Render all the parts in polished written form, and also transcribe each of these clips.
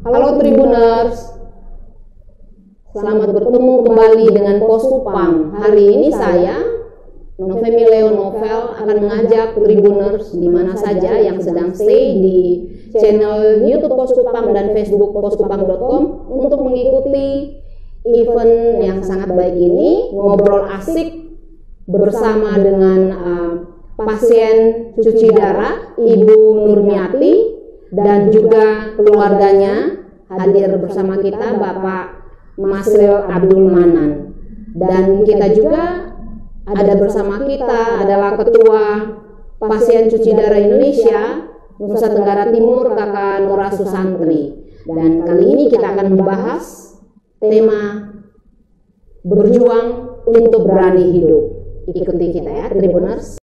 Halo Tribuners, selamat bertemu kembali dengan Poskupang. Hari ini saya, Novemi Leo Novel, akan mengajak Tribuners di mana saja yang sedang stay di channel YouTube Poskupang dan Facebook poskupang.com untuk mengikuti event yang sangat baik ini, ngobrol asik bersama dengan pasien cuci darah Ibu Nurmiati dan juga keluarganya. Hadir bersama kita Bapak Masril Abdul Manan, dan kita juga ada bersama kita adalah Ketua Pasien Cuci Darah Indonesia Nusa Tenggara Timur, Kakak Nora Susantri. Dan kali ini kita akan membahas tema berjuang untuk berani hidup. Ikuti kita ya Tribuners.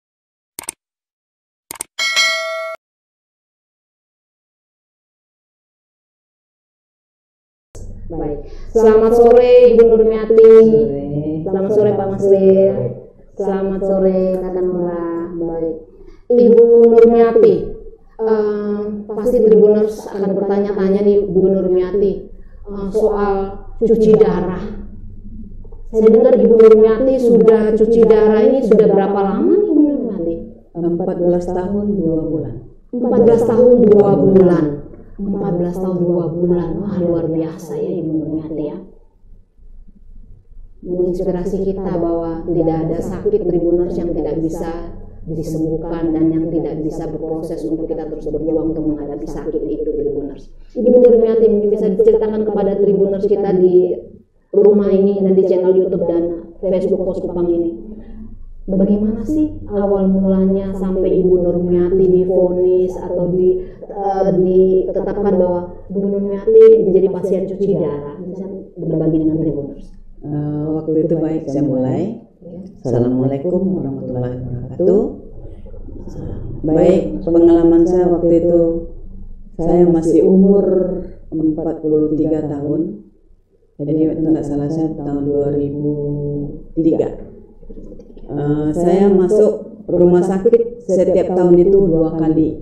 Baik, selamat sore Ibu Nurmiati. Selamat sore Pak Masril. Selamat sore Kakak Nora. Baik, Ibu Nurmiati, pasti Tribuners akan bertanya-tanya nih Ibu Nurmiati soal cuci darah. Saya dengar Ibu Nurmiati sudah cuci darah ini sudah berapa lama nih Ibu Nurmiati? 14 tahun 2 bulan. 14 tahun 2 bulan. 14 tahun 2 bulan, wah luar biasa ya Ibu Nurmiati ya. Menginspirasi kita bahwa tidak ada sakit Tribuners yang tidak bisa disembuhkan dan yang tidak bisa berproses untuk kita terus berjuang untuk menghadapi sakit itu Tribuners. Ibu Nurmiati mungkin bisa diceritakan kepada Tribuners kita di rumah ini dan di channel YouTube dan Facebook Poskupang ini, bagaimana sih awal mulanya sampai Ibu Nurmiati divonis atau ditetapkan bahwa Ibu Nurmiati menjadi pasien cuci darah? Bisa berbagi dengan Tribuners. Waktu itu baik, saya mulai. Assalamualaikum warahmatullahi wabarakatuh. Baik, pengalaman saya waktu itu, saya masih umur 43 tahun. Jadi tidak salah saya tahun 2003. Saya masuk rumah sakit setiap tahun itu dua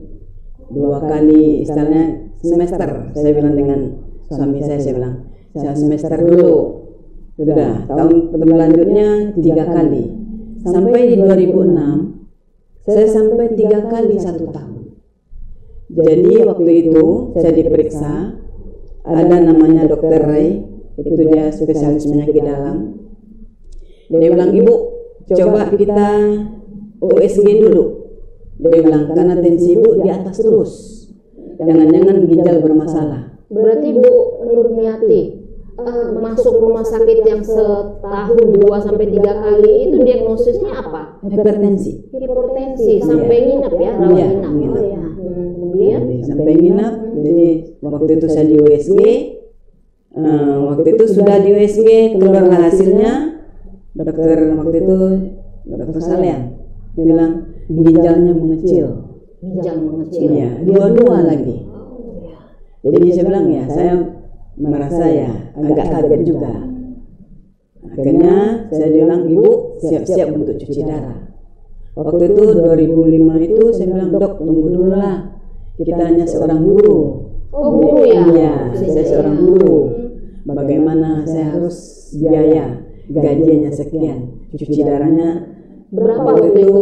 kali istilahnya semester. Saya bilang dengan suami saya bilang saya semester dulu, sudah tahun berlanjutnya 3 kali, sampai di 2006 saya sampai 3 kali 1 tahun. Jadi waktu itu saya diperiksa, ada namanya Dokter Ray, itu dia spesialis penyakit dalam. Dia bilang, "Ibu, coba kita USG dulu." Dia bilang, karena tensi ibu di atas terus, jangan-jangan ginjal bermasalah. Berarti Bu Nurmiati masuk rumah sakit yang setahun 2 sampai 3 kali itu diagnosisnya apa? Hipertensi. Hipertensi sampai nginep ya, rawat inap. Oh ya. Kemudian sampai nginep. Jadi waktu itu saya di USG. Waktu itu sudah di USG, keluarlah hasilnya. Dokter waktu itu Dokter Salian bilang ginjalnya mengecil. Ginjal mengecil. Iya, dua-dua lagi. Jadi saya bilang ya, saya merasa ya agak kaget juga. Akhirnya saya bilang, "Ibu siap-siap untuk cuci darah." Waktu itu 2005 itu saya bilang, "Dok, tunggu dulu lah. Kita hanya seorang guru." Oh, guru ya? Iya, saya seorang guru. Bagaimana saya harus biaya gajinya sekian, cuci darahnya berapa waktu itu?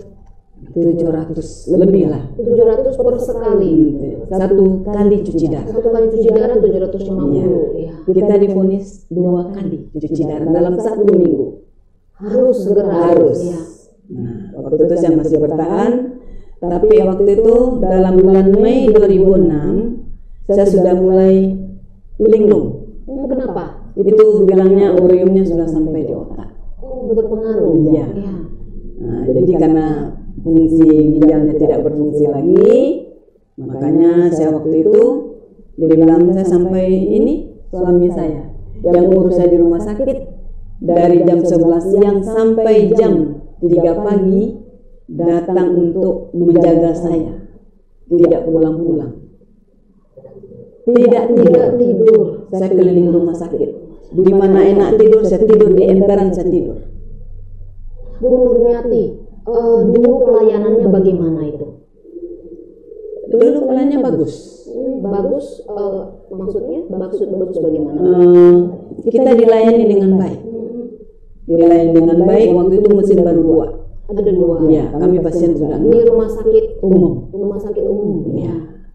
700 lebih lah. 700 per sekali. Satu kali cuci darah. Satu kali cuci darah 750. Ya. Kita divonis 2 kali cuci darah dalam 1 minggu. Harus segera. Harus. Ya. Nah, waktu itu saya masih bertahan, tapi waktu itu dalam bulan Mei 2006 saya sudah mulai linglung. Kenapa? Itu bilangnya uriumnya sudah sampai di otak. Oh, berpengaruh. Iya. Ya. Nah, jadi karena fungsi ginjalnya tidak berfungsi lagi, makanya saya waktu itu dia bilang, saya sampai ini suami saya yang urus saya di rumah sakit dari jam 11 siang sampai jam 3 pagi datang untuk menjaga saya, tidak pulang-pulang. Tidak tidur. Saya keliling rumah sakit. Di mana enak tidur, saya tidur. Di emperan saya tidur. Bu Nurmiati, dulu pelayanannya bagaimana itu? Dulu pelayanannya bagus. Bagus, Maksudnya bagus bagaimana? Kita dilayani dengan baik. Dilayani dengan baik. Waktu itu mesin baru 2. Ada 2. Ya, kami pasien sudah di rumah sakit umum. Rumah sakit umum. Ya.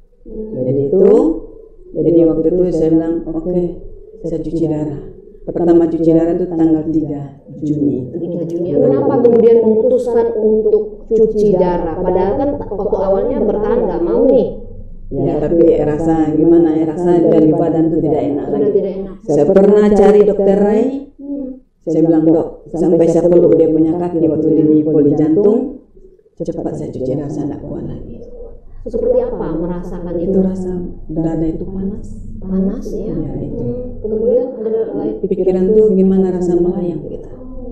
Jadi waktu itu saya bilang, oke, saya cuci darah. Pertama cuci darah itu tanggal 3 Juni. 3 Juni. Kenapa kemudian memutuskan untuk cuci darah? Padahal kan waktu awalnya bertahan nggak mau nih. Ya, tapi rasa gimana ya, rasa dari badan itu tidak enak lagi. Tidak enak. Saya pernah cari dokter Rai. Saya bilang, dok, sampai saya peluk dia punya kaki waktu di poli jantung. Cepat saya cuci darah, saya tidak kuat lagi. Seperti apa merasakan itu? Itu rasa dada itu panas. Panas ya. Ya itu. Kemudian ada lain. Pikiran tuh gimana rasa melayang gitu.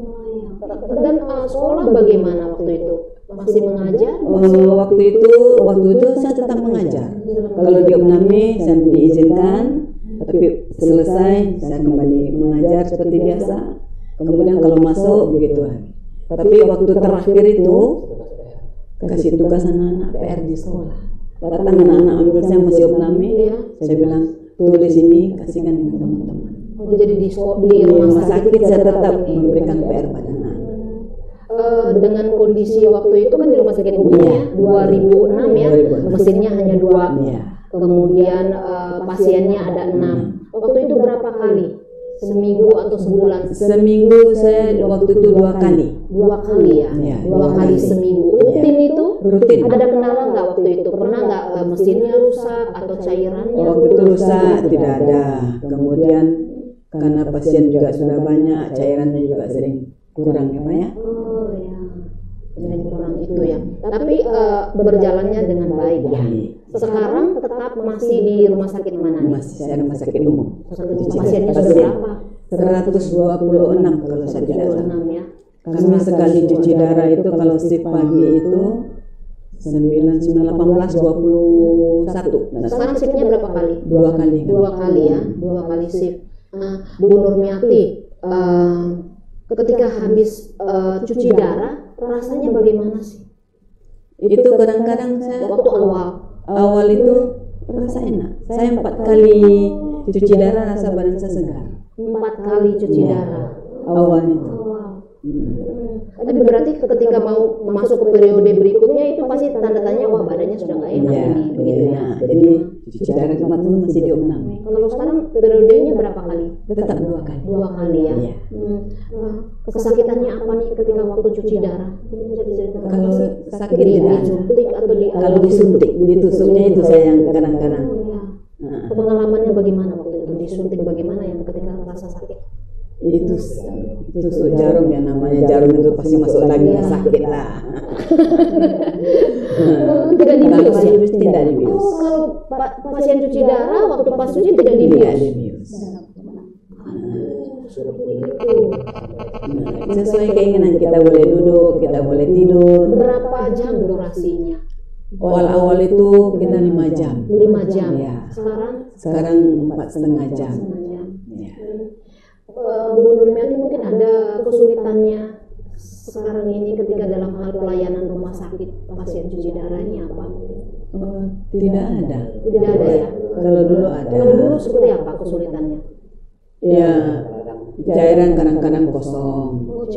Dan sekolah bagaimana waktu itu? Masih mengajar? Waktu itu saya tetap mengajar. Kalau di UNAMI saya diizinkan, tapi selesai saya kembali mengajar seperti biasa. Kemudian kalau masuk begitu lagi. Tapi waktu terakhir itu kasih tugas anak-anak PR di sekolah. Datang anak-anak ambil saya masih UNAMI, saya bilang tulis ini kasihkan dengan teman-teman. Jadi di rumah sakit saya tetap memberikan PR pada anak. Dengan kondisi waktu itu kan di rumah sakit umumnya 2006 ya, mesinnya hanya 2. Kemudian pasiennya ada 6. Waktu itu berapa kali? Seminggu atau sebulan? Seminggu saya waktu itu 2 kali. 2 kali ya? 2 kali seminggu. Rutin itu? Rutin. Ada kendala nggak waktu itu? Pernah nggak mesinnya rusak atau cairannya? Waktu itu rusak tidak ada. Kemudian karena pasien juga sudah banyak, cairannya juga sering kurang ya Pak ya? Oh ya, sering kurang itu ya. Tapi berjalannya dengan baik ya. Sekarang tetap masih di rumah sakit mana nih? Masih saya rumah sakit umum. Pasiennya sudah berapa? 126 kalau saya tidak salah. Ya. Kami sekali cuci darah itu kalau shift pagi itu 9, 18, 21. Nah, sekarang shiftnya berapa kali? 2 kali. 2 kali ya, 2 kali shift. Bu Nurmiati, ketika habis cuci darah, rasanya bagaimana sih? Itu kadang-kadang saya waktu awal itu rasa enak. Saya 4 kali cuci darah rasa badan saya segar. 4 kali cuci darah. Awalnya itu. Tapi berarti ketika mau masuk ke periode berikutnya itu pasti tanda tanya wah badannya sudah nggak enak ini, begitu ya. Jadi cuci darah kemarin itu masih di UNAMI. Kalau sekarang periodenya berapa kali? Tetap 2 kali. 2 kali ya. Kesakitannya apa nih ketika waktu cuci darah? Kalau sakit tidak disuntik atau kalau disuntik, ditusuknya itu saya yang kadang-kadang. Pengalamannya bagaimana waktu itu? Disuntik bagaimana yang ketika rasa sakit? Itu tusuk jarum ya, namanya jarum itu pasti masuk lagi sakit lah. Tidak dibius ya? Tidak dibius. Kalau pasien cuci darah waktu pas cuci tidak dibius. Sesuai keinginan kita boleh duduk, kita boleh tidur. Berapa jam durasinya? Awal-awal itu kita 5 jam. 5 jam. Ya. Sekarang 4,5 jam. Ya. Bu Nurmiati mungkin ada kesulitannya sekarang ini ketika dalam hal pelayanan rumah sakit pasien cuci darah ini apa? Tidak ada. Tidak ada ya? Kalau dulu ada. Kalau dulu seperti apa kesulitannya? Ya, cairan kadang-kadang kosong.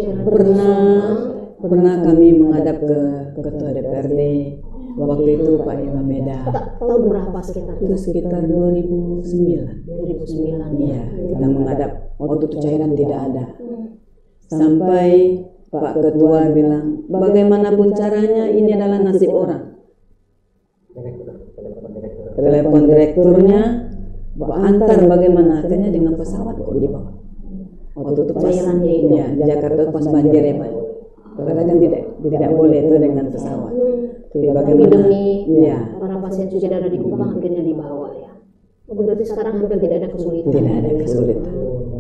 Pernah kami menghadap ke ketua DPRD. Waktu itu Pak Imam Meda. Tahun berapa sekitar? Itu sekitar 2009. 2009. Iya, kita menghadap. Waktu itu cairan tidak ada. Sampai Pak Ketua bilang, bagaimanapun caranya ini adalah nasib orang. Telepon direkturnya, antar bagaimana, akhirnya dengan pesawat kok dibawa. Waktu itu cairannya itu. Ya, di Jakarta pas banjir ya Pak. Karena kan tidak boleh itu dengan pesawat. Tapi demi ya. para pasien cuci darah di Kupang akhirnya dibawa ya. Berarti sekarang hampir tidak ada kesulitan. Tidak ada kesulitan.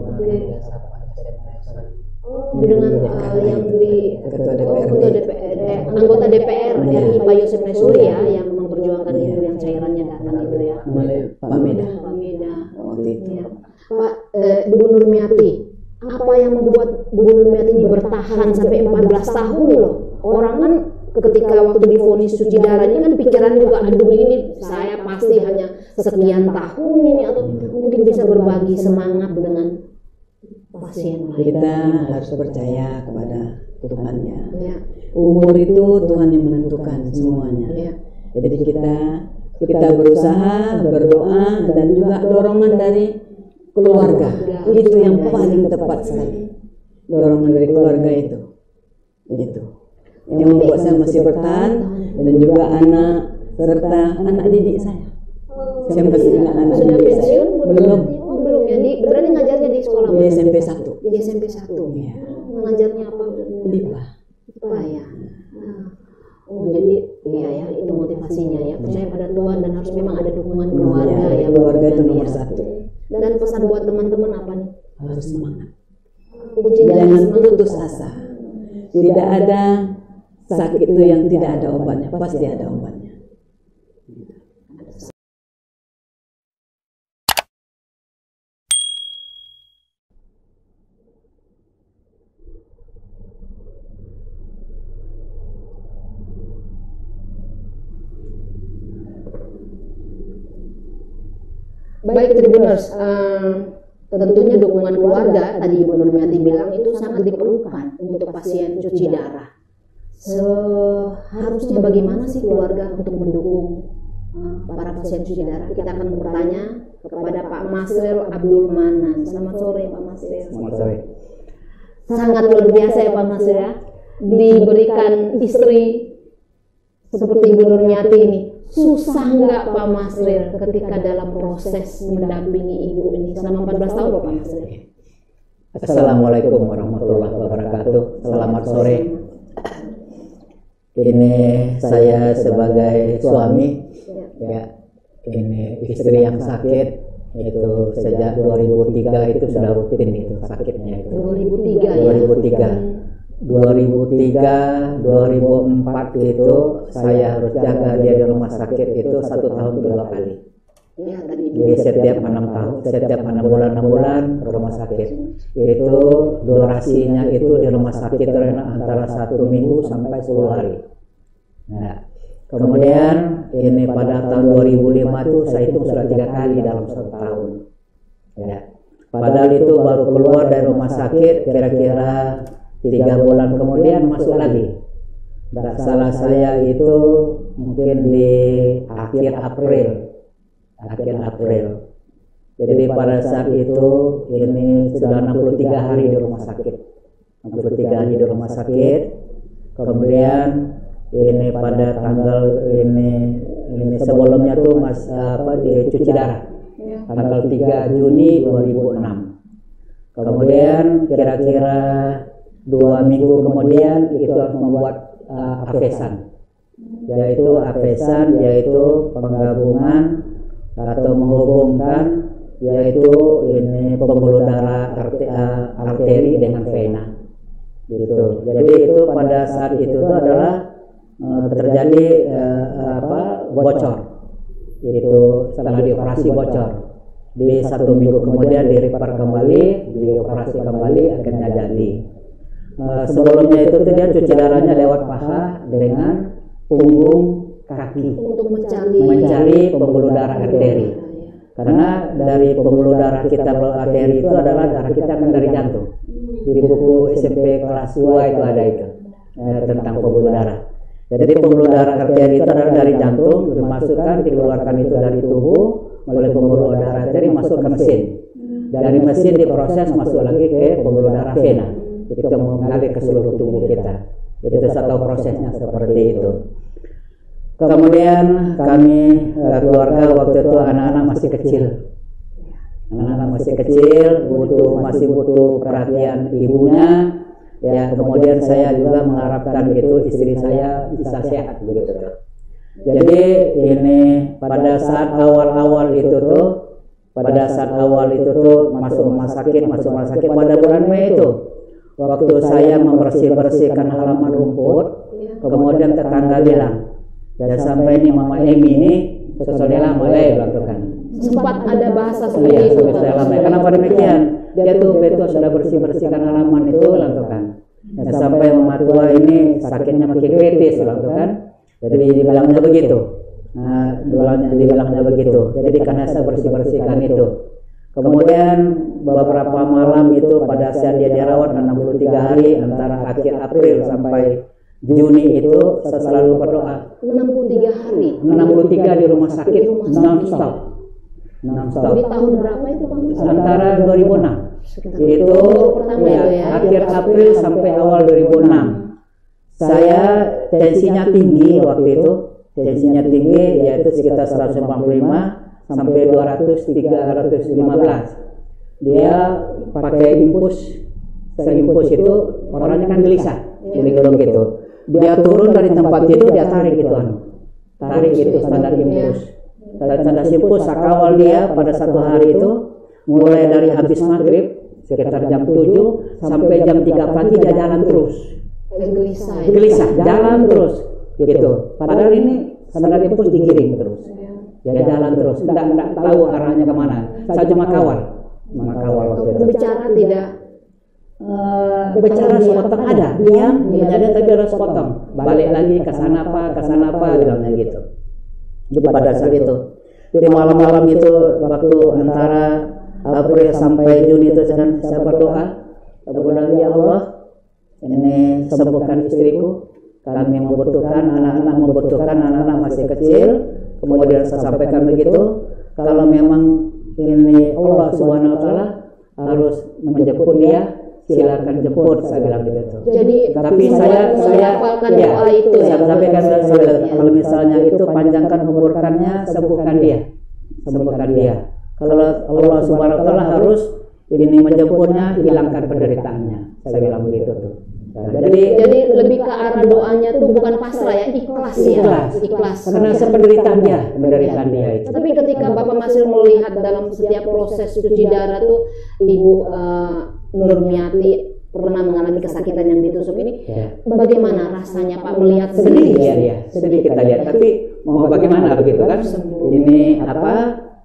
Dengan yang di anggota DPR RI Pak Yosef Nesuri ya, yang memperjuangkan itu yang cairannya datang itu ya. Pak Meda. Waktu itu. Ya. Pak Bu Nurmiati, apa yang membuat Bu Nurmiati ini bertahan sampai 14 tahun loh? Orang kan ketika waktu divonis cuci darah ini kan pikiran juga aduh ini saya pasti hanya sekian tahun ini, atau mungkin bisa berbagi semangat dengan pasien lain. Kita harus percaya kepada Tuhannya. Ya. Umur itu Tuhan yang menentukan semuanya. Ya. Jadi kita berusaha, berdoa, dan juga dorongan dari keluarga. Itu yang paling tepat sekali. Dorongan dari keluarga itu. Yang membuat saya masih bertahan, dan juga anak serta anak didik saya. Saya masih ingat anak Sudah didik saya. pensiun? Belum. Belum. Jadi berarti ngajarnya di sekolah Di SMP 1. Di SMP 1. Iya. Mengajarnya apa? IPA. IPA ya. Oh, jadi iya ya, itu motivasinya ya, percaya pada Tuhan dan harus memang ada dukungan keluarga ya. Keluarga itu nomor satu. Dan pesan buat teman-teman apa nih? Harus semangat. Kuncinya Jangan semangat. putus asa. Tidak ada sakit itu yang tidak ada obatnya, pasti ada obatnya. Baik Tribuners, tentunya dukungan keluarga tadi Ibu Nurmiati bilang itu sangat diperlukan untuk pasien cuci darah. Seharusnya bagaimana sih keluarga untuk mendukung para pasien cuci darah? Kita akan bertanya kepada Pak Masril Abdul Manan. Selamat sore Pak Masril. Selamat sore. Sangat luar biasa ya Pak Masril ya, diberikan istri seperti Ibu Nurmiati ini. Susah nggak Pak Masril ketika dalam proses mendampingi ibu ini selama 14 tahun Pak Masril? Assalamualaikum warahmatullahi wabarakatuh. Selamat sore. Ini saya sebagai suami, ya, ini istri yang sakit itu sejak 2003 itu sudah rutin itu sakitnya itu. 2003 ya. 2003, 2004 itu saya harus jaga dia di rumah sakit itu 1 tahun 2 kali. Ya, tadi Jadi setiap 6 bulan ke rumah sakit. Itu durasinya itu di rumah sakit antara 1 minggu sampai 10 hari. Nah, kemudian ini pada tahun 2005 itu saya hitung sudah 3 kali dalam 1 tahun. Ya. Padahal itu baru keluar dari rumah sakit kira-kira 3 bulan kemudian masuk lagi. Nggak salah saya itu mungkin di akhir April. Jadi pada saat itu ini sudah 63 hari di rumah sakit. 63 hari di rumah sakit. Kemudian ini pada tanggal ini sebelumnya tuh di cuci darah. Tanggal 3 Juni 2006. Kemudian kira-kira 2 minggu kemudian itu harus membuat APESAN, yaitu penggabungan atau menghubungkan yaitu ini pembuluh darah arteri dengan vena gitu. Jadi itu pada saat itu adalah terjadi bocor itu setelah dioperasi bocor di 1 minggu kemudian direpair kembali, dioperasi kembali akhirnya jadi. Sebelumnya itu dia cuci darahnya lewat paha dengan punggung kaki untuk mencari pembuluh darah arteri. Karena dari pembuluh darah kita arteri itu adalah darah kita kan dari jantung. Di buku SMP kelas 2 itu ada itu tentang pembuluh darah. Jadi pembuluh darah arteri itu adalah dari jantung, dimasukkan, dikeluarkan itu dari tubuh oleh pembuluh darah arteri masuk ke mesin. Dari mesin diproses masuk lagi ke pembuluh darah vena. Itu mengalir ke seluruh tubuh kita. Jadi itu satu prosesnya seperti itu. Kemudian kami keluarga waktu itu anak-anak masih kecil. Masih butuh perhatian ibunya. Ya, kemudian saya juga mengharapkan itu istri saya bisa sehat begitu. Jadi ini pada saat awal itu tuh masuk rumah sakit pada bulan Mei itu. Waktu saya membersihkan halaman rumput, kemudian tetangga bilang, "Ya sampai ini Mama Emi ini sesudah mulai melakukan." Sempat ada bahasa seperti itu. Kenapa demikian? Dia tuh sudah bersihkan halaman itu lakukan. Ya, sampai Mama tua ini sakitnya makin kritis lakukan. Jadi dibilangnya begitu. Nah, dibilangnya begitu. Jadi karena saya bersih-bersihkan itu. Kemudian beberapa malam itu pada saat dia dirawat 63 hari antara akhir April sampai Juni itu saya selalu berdoa. 63 hari. 63 di rumah sakit non-stop. Di tahun berapa itu Pak Mas? Antara 2006. Itu pertama ya, itu ya. akhir April sampai awal 2006. Saya tensinya tinggi waktu itu. Tensinya tinggi yaitu sekitar 145 sampai 315. Dia pakai infus. Saya infus itu orangnya kan gelisah. Jadi kalau gitu. Dia turun dari tempat itu dia tarik gitu tarik gitu standar infus. Standar infus saya kawal dia pada satu hari itu mulai dari habis maghrib sekitar jam 7 sampai jam 3 pagi dia jalan terus. Gelisah, jalan terus gitu. Padahal ini standar infus digiring terus. Dia jalan terus, tidak tahu arahnya kemana. Saya cuma kawal waktu itu. Berbicara tidak? Berbicara sepotong ada, diam ada tapi ada sepotong. Balik lagi ke sana apa bilangnya gitu. Jadi pada saat itu, di malam-malam itu waktu antara April sampai Juni itu saya berdoa, ya Allah, ini sembuhkan istriku. Kami membutuhkan, anak-anak masih kecil. Kemudian saya sampaikan begitu, kalau memang ini Allah Subhanahu Wa Taala harus menjemput dia, silakan jemput, saya bilang begitu. Jadi tapi saya ya, doa itu saya sampaikan kalau misalnya itu panjangkan umurkannya, sembuhkan dia. Kalau Allah Subhanahu Wa Taala harus ini menjemputnya, hilangkan penderitaannya, saya bilang begitu tuh. Nah, jadi lebih ke arah doanya tuh bukan pasrah ya, ikhlas. Karena penderitaan dia itu. Tapi ketika Bapak Masril melihat dalam setiap proses cuci darah tuh Ibu Nurmiati pernah mengalami kesakitan yang ditusuk ini, bagaimana rasanya Pak melihat sedih? Sedih kita lihat. Tapi mau bagaimana begitu kan? Ini apa?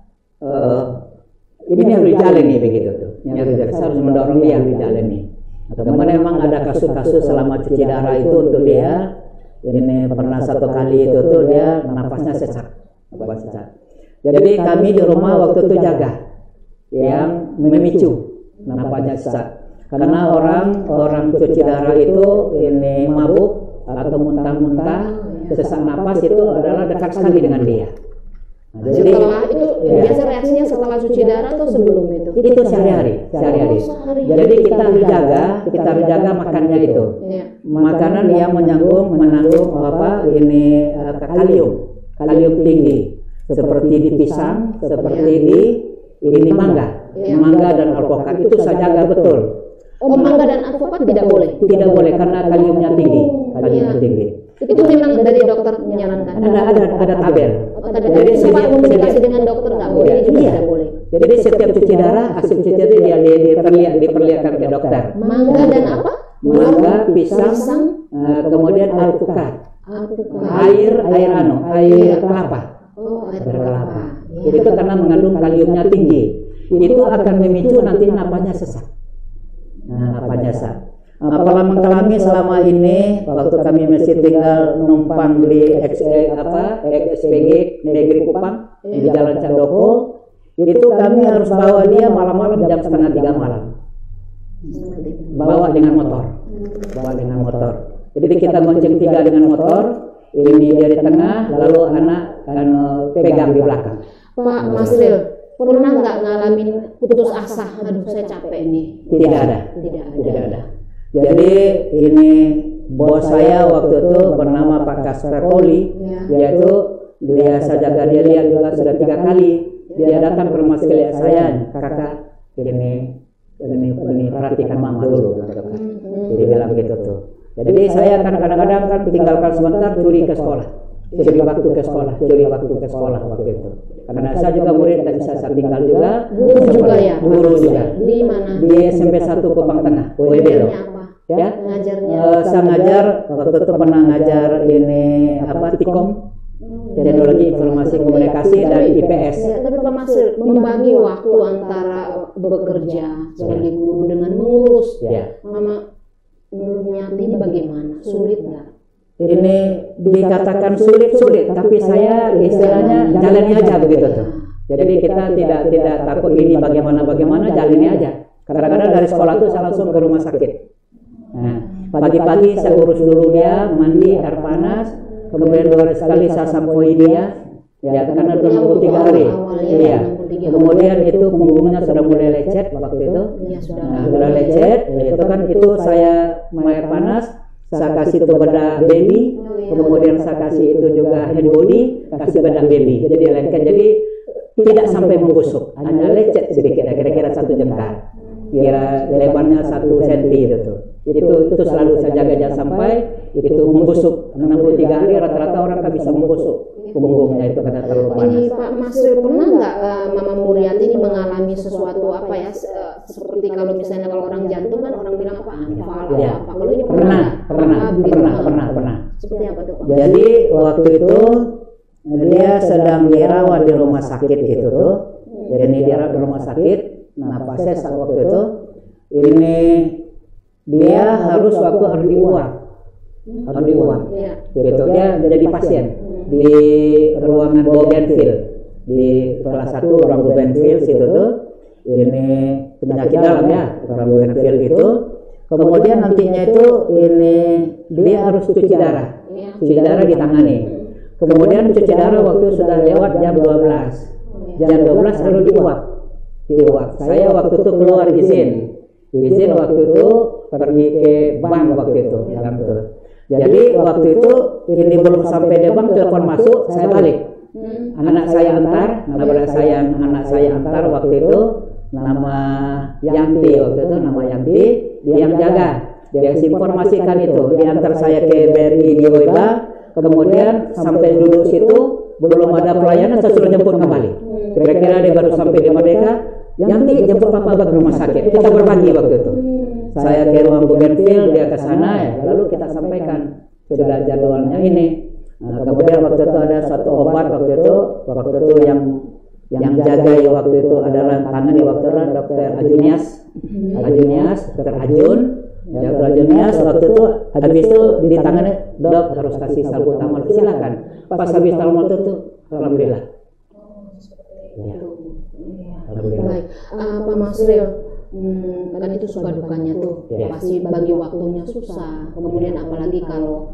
Ini harus dijalani begitu tuh. Saya harus mendorong dia dijalani. Kemudian memang ada kasus-kasus selama cuci darah itu untuk dia ini pernah satu kali itu tuh dia nafasnya sesak. Jadi kami di rumah waktu itu jaga yang memicu nafasnya sesak karena orang cuci darah itu ini mabuk atau muntah-muntah sesak napas itu adalah dekat sekali dengan dia. Jadi setelah itu biasa reaksinya setelah cuci darah atau sebelum itu? Itu sehari-hari. Jadi kita jaga makannya itu. Makanan yang mengandung ini kalium tinggi seperti di pisang, seperti di ini mangga dan alpukat itu saya jaga betul. Mangga dan alpukat tidak boleh? Tidak boleh karena kaliumnya tinggi. Itu memang dari dokter menyarankan? Ada tabel. Jadi sempat komunikasi dengan dokter nggak boleh? Tidak boleh. Jadi setiap cuci darah, hasil cuci darah dia diperlihatkan ke dokter. Mangga dan apa? Mangga, pisang, kemudian alpukat. Air kelapa. Air kelapa. Itu karena mengandung kaliumnya tinggi. Itu akan memicu nanti napasnya sesak. Pengalaman kami selama ini waktu kami masih tinggal numpang di XSPG Negeri Kupang di Jalan Candoko, itu kami harus bawa dia malam-malam jam 2:30 malam. Bawa dengan motor. Jadi kita gonceng 3 dengan motor, ini dia di tengah, lalu anak pegang di belakang. Pak Masril, pernah nggak ngalamin putus asa? Aduh, saya capek nih. Tidak ada. Jadi ini bos saya waktu itu bernama Pak Kasper Poli, yaitu dia saya jaga dia juga sudah 3 kali. Dia datang ke rumah sekalian saya, kakak ini perhatikan mama dulu. Jadi bilang begitu tuh. Jadi saya kan kadang-kadang kan tinggalkan sebentar curi waktu ke sekolah waktu itu. Karena saya juga murid dan saya tinggal juga. Guru juga. Di mana? Di SMP 1 Kupang Tengah. WB. Ya, saya ngajar waktu itu pernah ngajar ini Tikom, teknologi informasi komunikasi dan IPS. Tapi Pak Masril membagi waktu antara bekerja sebagai guru dengan mengurus Mama Nurmiati ini bagaimana? Sulit nggak? ini dikatakan sulit, tapi saya istilahnya jalani aja begitu tuh. Jadi kita tidak takut ini bagaimana jalani aja. Kadang-kadang dari sekolah tuh saya langsung ke rumah sakit. Nah, pagi-pagi saya urus dulu dia, mandi air panas, kemudian 2 kali saya sampoi dia, ya karena itu 63 hari. Iya. Kemudian itu punggungnya sudah mulai lecet waktu itu. Nah, sudah lecet, itu kan itu saya air panas, saya kasih itu bedah baby, kemudian saya kasih itu juga hand body, kasih bedah baby. Jadi lengket, jadi tidak sampai membusuk, hanya lecet sedikit, kira-kira 1 jengkal, kira lebarnya 1 cm itu selalu saya jaga jangan sampai itu membusuk. 63 hari rata-rata orang kan bisa membusuk punggungnya itu karena terlalu panas. Ini Pak Masril, pernah nggak Mama Muriati ini mengalami sesuatu apa ya, seperti kalau misalnya kalau orang jantung kan orang bilang apa anfal Ya. apa, kalau ini Pernah. Seperti apa tuh Pak? Jadi waktu itu dia sedang dirawat di rumah sakit itu tuh. Jadi dirawat di rumah sakit. Nah, pasien waktu itu ini dia harus diuap. Iya. Gitu dia jadi pasien di ruangan Bougainville di salah satu ruang Bougainville situ tuh. Ini penyakit dalam ya, ruang Bougainville itu. Kemudian nantinya itu ini dia harus cuci darah. Cuci darah ditangani. Kemudian cuci darah waktu sudah lewat jam 12. Jam 12 harus diuap. Saya waktu itu keluar izin waktu itu pergi ke bank waktu itu. Jadi waktu itu ini belum sampai di bank, telepon masuk, saya balik. Anak saya antar waktu itu nama Yanti waktu itu dia yang jaga, dia informasikan itu, diantar saya ke BRI di Weba. Kemudian sampai duduk situ belum ada pelayanan, saya sudah jemput kembali. Kira-kira dia baru sampai di Merdeka, Yanti jemput papa ke rumah sakit. Kita berbagi waktu itu. Saya ke ruang Bougainville, dia ke sana ya. Lalu kita sampaikan sudah jadwalnya ini. Nah, kemudian waktu itu ada satu obat waktu itu yang jaga ya waktu itu adalah tangani waktu itu Dr. Ajunias, Dr. Ajun. Ya, Ajunias waktu itu habis itu ditangani, dok harus kasih salbutamol, silakan. Pas habis salbutamol itu alhamdulillah. Ya. Baik, Pak Masril, kan itu suka dukanya tuh, pasti bagi waktunya susah. Kemudian apalagi kalau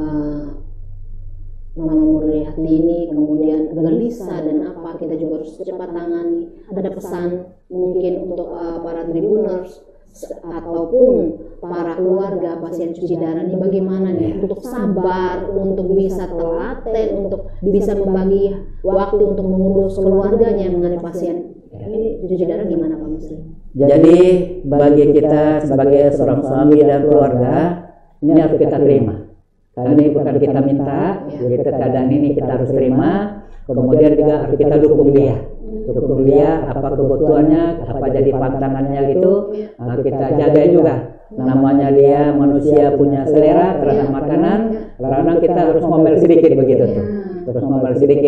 Mama Muriati ini kemudian gelisah dan apa, kita juga harus cepat tangani. Ada pesan mungkin untuk para tribuners ataupun para keluarga pasien cuci darah ini bagaimana nih untuk sabar, untuk bisa telaten, untuk bisa membagi waktu untuk mengurus keluarganya mengenai pasien ini cuci darah, gimana Pak Masri? Jadi bagi kita sebagai seorang suami dan keluarga ini harus kita terima. Karena ini bukan kita minta, jadi keadaan ini kita harus terima. Kemudian juga harus kita dukung dia, apa kebutuhannya, apa jadi pantangannya gitu, kita jaga juga. Namanya dia manusia punya selera terhadap makanan, kadang kita harus ngomel sedikit begitu tuh, terus ngomel sedikit.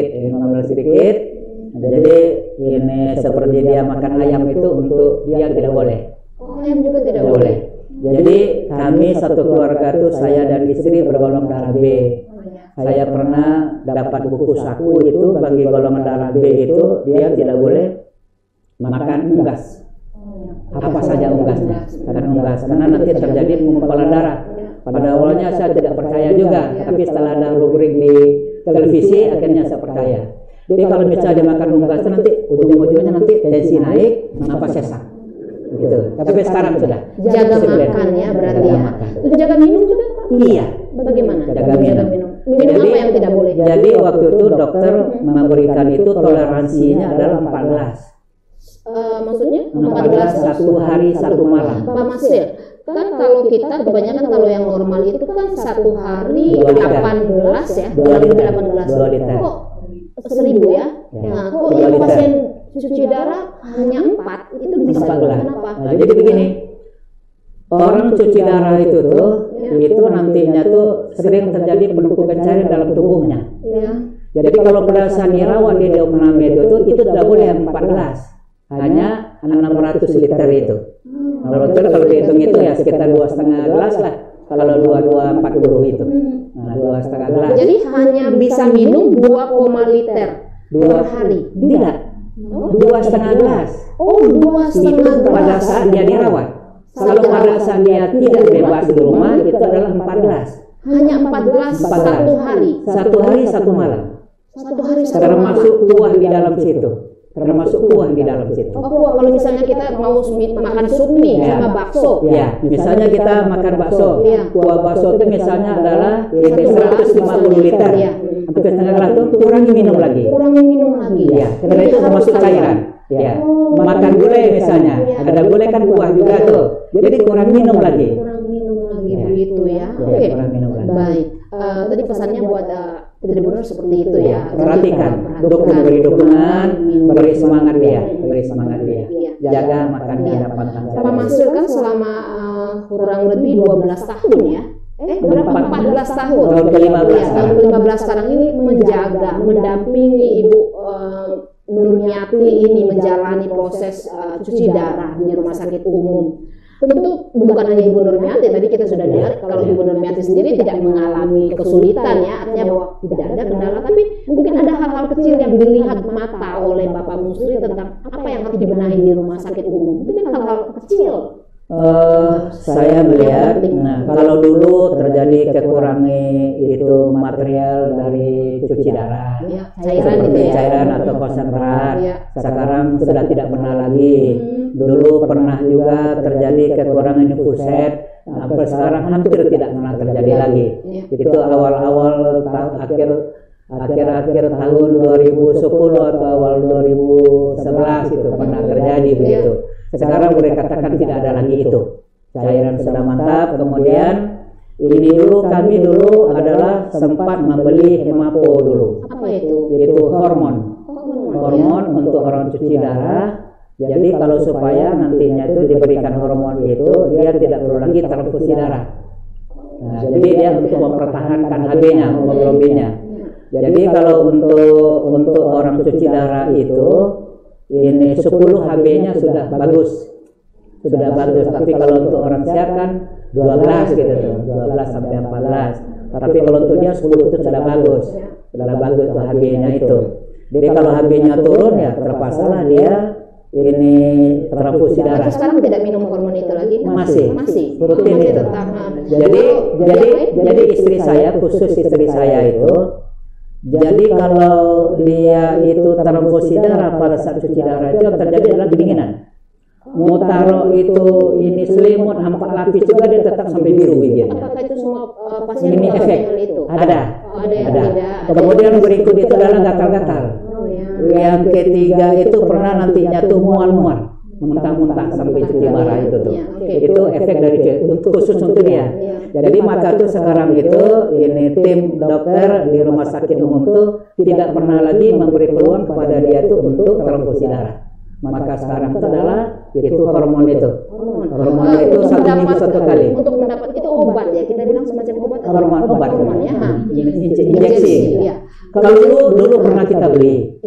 Jadi ini seperti dia makan ayam itu untuk dia tidak boleh. Oh, ayam juga tidak boleh. Jadi kami satu keluarga tuh, saya dan istri bergolongan darah B. Saya pernah dapat buku saku itu bagi golongan darah B itu dia tidak boleh makan unggas. Apa saja unggasnya, karena nanti terjadi pengumpulan darah. Pada awalnya saya tidak percaya juga, tapi setelah ada rubrik di televisi akhirnya saya percaya. Jadi kalau misalnya makan unggas nanti ujung-ujungnya nanti tensi naik, napas sesak. Gitu. Tapi sekarang sudah jaga makan ya, berarti ya. Itu jaga minum juga Pak? Iya. Bagaimana? Jaga minum. Minum apa yang tidak boleh? Jadi waktu itu dokter memberikan itu toleransinya adalah 14. Maksudnya 14 satu hari satu malam. Pak Masril, kan kalau kita kebanyakan kalau yang normal itu kan satu hari 18 ya, 2018. 2 liter. Kok 1000 ya? Nah, kok yang pasien cuci darah hanya 4 itu bisa kenapa? Nah, jadi begini, orang cuci darah itu tuh, itu nantinya tuh sering terjadi penumpukan cairan dalam tubuhnya. Ya. Jadi kalau pada saat dirawat di DOM itu tidak boleh 14, hanya 600 liter itu. Kalau dihitung itu ya sekitar 2,5 gelas lah. kalau 2,40 itu. Nah, 2,5 gelas. Jadi hanya bisa minum 2, liter per hari. Tidak. 2,5 gelas. Oh, 2,5 Minum pada gelas. saat dia dirawat. Kalau pada saat dia tidak bebas di rumah itu adalah 4 gelas. Hanya 4 gelas 4 gelas. satu hari. Satu hari satu malam. Satu hari satu Termasuk malam. kuah di dalam situ. Termasuk kuah di dalam situ. Oh, kalau misalnya kita mau makan sup nih Ya. sama bakso. Ya, misalnya kita makan bakso. Iya. Kuah bakso itu misalnya adalah ini 150 liter. Iya. Hampir setengah gelas itu kurangi minum lagi. Kurangin minum lagi. Ya, karena itu termasuk cairan. Ya, makan gulai misalnya. Ada gulai kan kuah juga tuh. Jadi kurang minum lagi. Kurang minum lagi Ya. begitu ya. Ya, Oke. kurang minum lagi. Baik. Tadi pesannya buat tribuners seperti itu ya. Perhatikan, beri dukungan, beri semangat dia, beri semangat dia. Iya. Jaga makannya ada pantang. Pak Masril kan selama kurang lebih 12 tahun ya. Berapa? 14 tahun. Tahun ke-15 Ya, tahun ke-15 sekarang ini menjaga, mendampingi Ibu Nurmiati ini menjalani proses cuci darah di rumah sakit umum. Tentu bukan hanya Ibu Nurmiati, tadi kita sudah dengar kalau Ibu Nurmiati sendiri tidak mengalami kesulitan ya, artinya bahwa tidak ada kendala, tapi mungkin ada hal-hal kecil yang dilihat mata oleh Bapak Musri tentang apa yang harus dibenahi di rumah sakit umum. Mungkin hal-hal kecil. Saya melihat, nah kalau dulu terjadi kekurangan itu material dari cuci darah, Ya, cairan seperti itu ya. cairan atau konsentrat. Ya. Sekarang sudah tidak pernah lagi. Dulu pernah juga terjadi kekurangan infuset, sampai sekarang hampir tidak pernah terjadi lagi. Ya. Itu awal-awal akhir tahun 2010 atau awal 2011 itu pernah terjadi begitu. Sekarang boleh katakan tidak ada lagi itu. Cairan sudah mantap. Kemudian ini kami dulu adalah sempat membeli hemapo dulu. Apa itu? Itu hormon untuk orang cuci darah. Jadi kalau supaya nantinya itu diberikan hormon itu, dia tidak perlu lagi transfusi darah. Nah, jadi dia untuk mempertahankan HB-nya, hemoglobinnya. Jadi kalau untuk orang cuci darah itu ini 10 HB-nya sudah bagus. Tapi kalau untuk orang sehat kan 12 gitu tuh, 12 sampai 14. Tapi kalau untuk dia 10 itu sudah bagus tuh HB-nya itu. Jadi kalau HB-nya turun ya terpaksalah dia ini transfusi darah. Sekarang tidak minum hormon itu lagi? Masih rutin Masih itu. tetap. Jadi istri saya, khusus istri saya itu, jadi kalau dia itu transfusi darah pada saat cuci darah itu yang terjadi adalah kedinginan. Mau taruh itu ini selimut 4 lapis juga dia tetap sampai biru bibirnya. Apakah itu semua pasien Ini efek mengalami itu? ada. Ada yang tidak. Kemudian berikut itu adalah gatal-gatal. Oh ya. Yang ketiga itu pernah nantinya tuh mual-mual, muntah-muntah sampai cuci darah itu tuh. Ya, oke. Itu efek dari khusus untuk dia. Jadi maka tuh sekarang itu ini tim dokter di rumah sakit umum tuh tidak pernah lagi memberi peluang kepada dia tuh untuk transfusi darah. Maka sekarang itu adalah itu hormon itu. Hormon itu Untuk 1 minggu mendapat- 1 kali. Untuk mendapat itu obat ya, kita bilang semacam obat. atau Obat. hormon ya. Injeksi. Ya. Kalau dulu pernah kita beli,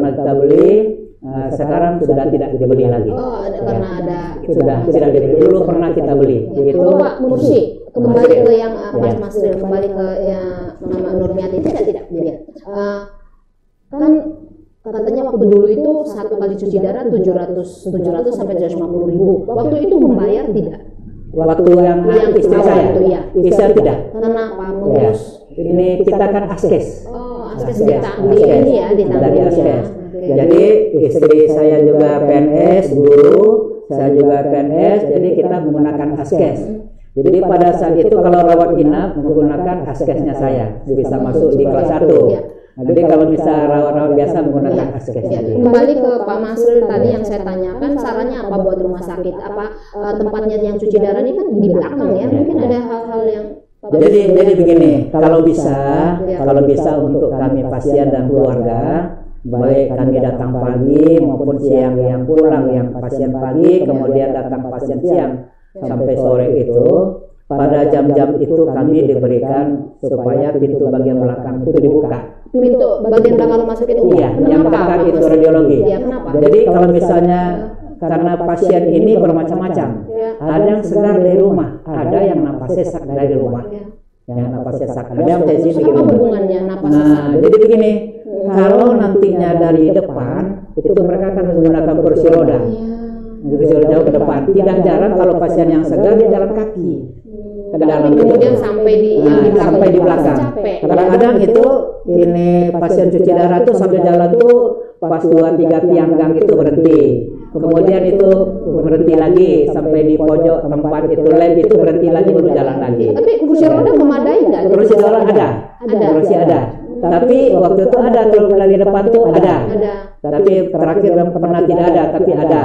sekarang sudah tidak dibeli lagi. Oh, karena ada. Sudah tidak dibeli. Dulu pernah kita beli. Begitu. Oh, Pak Mursi, kembali ke yang Mas Masril, kembali ke yang Mama Nurmiati tidak. Kan katanya waktu dulu itu satu kali cuci darah 700 sampai 750 ribu. Waktu itu membayar tidak? Waktu yang istri awal saya, itu, ya. istri saya tidak. Kenapa? Ya. Mengurus. Ini kita kan askes. Oh, askes di ini ya, ditanggung Dari ya. askes. Oke. Jadi istri saya juga PNS dulu, saya juga PNS, jadi kita menggunakan askes. Jadi pada saat itu kalau rawat inap menggunakan askesnya saya, bisa masuk di kelas 1. Ya. Jadi kalau bisa rawat-rawat biasa menggunakan askesnya. Ya, kembali ke Pak Masril tadi yang saya tanyakan, sarannya apa buat rumah sakit? Apa tempatnya yang cuci darah ini kan di belakang ya? Mungkin ada hal-hal yang Jadi begini, kalau bisa untuk kami pasien dan keluarga, baik kami datang pagi maupun siang yang pulang yang pasien pagi, kemudian datang pasien siang sampai sore itu, pada jam-jam itu kami diberikan supaya pintu bagian belakang itu dibuka. Pintu bagian belakang rumah sakit umum. Iya, yang belakang itu radiologi. Iya, kenapa? Jadi kalau misalnya karena pasien ini bermacam-macam. Ada yang segar dari rumah, ada yang napas sesak dari rumah. Yang napas sesak, ada yang tensi Apa hubungannya napas sesak? Nah, jadi begini, kalau nantinya dari depan, itu mereka akan menggunakan kursi roda. Kursi roda jauh ke depan. Tidak jarang kalau pasien yang segar dia jalan kaki ke dalam, kemudian sampai di belakang. Kadang-kadang itu ini pasien cuci darah tuh sambil jalan tuh pas 2-3 tiang gang itu berhenti. Kemudian itu berhenti lagi sampai di pojok tempat itu lab itu berhenti lagi baru jalan lagi. Tapi kursi roda memadai nggak? Kursi roda ada. Kursi ada. Tapi waktu itu ada, kalau lagi depan tuh ada. Tapi terakhir pernah tidak ada, tapi ada.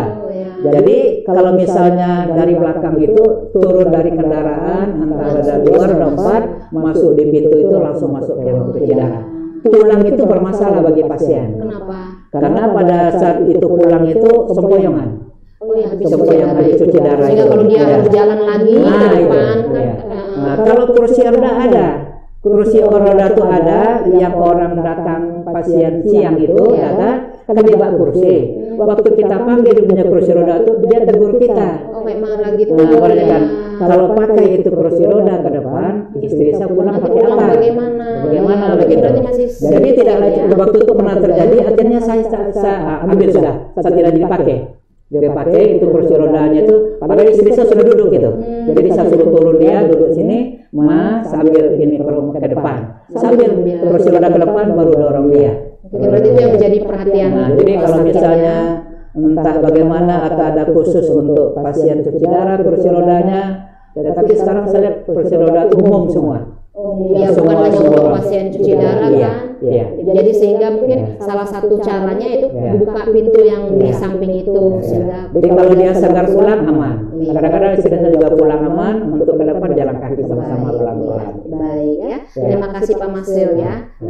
Jadi kalau misalnya dari belakang itu turun dari kendaraan antara dari luar tempat masuk di pintu itu langsung masuk ke ruang cuci darah. Pulang itu bermasalah bagi pasien. Kenapa? Karena pada saat itu pulang itu sempoyongan. Sempoyongan di cuci darah. Sehingga kalau dia harus jalan lagi ke depan. Nah, kalau kursi roda ada. Kursi roda itu ada, yang orang datang pasien siang itu datang kan dia bawa kursi. Waktu kita panggil punya kursi roda itu dia tegur kita. Oh, kayak marah gitu. Nah, kan kalau pakai itu kursi roda ke depan, istri saya pulang pakai apa? Bagaimana begitu? Jadi tidak lagi waktu itu pernah terjadi, akhirnya saya ambil sudah, saya tidak dipakai. Dia pakai itu kursi rodanya itu, padahal istri saya sudah duduk gitu. Jadi saya suruh turun dia duduk sini, mas sambil ini ke depan, sambil kursi roda ke depan baru dorong dia. Berarti itu yang menjadi perhatian. Nah, jadi kalau misalnya entah bagaimana atau ada khusus untuk pasien cuci darah kursi rodanya, tetapi sekarang saya lihat kursi roda itu umum semua. Ya, bukan hanya untuk pasien cuci darah kan. Jadi sehingga mungkin salah satu caranya itu buka pintu yang di samping itu sehingga. Jadi kalau dia segar pulang aman. Kadang-kadang istri saya juga pulang aman, untuk ke depan jalan kaki sama-sama pelan-pelan. Baik ya. Terima kasih Pak Masil ya.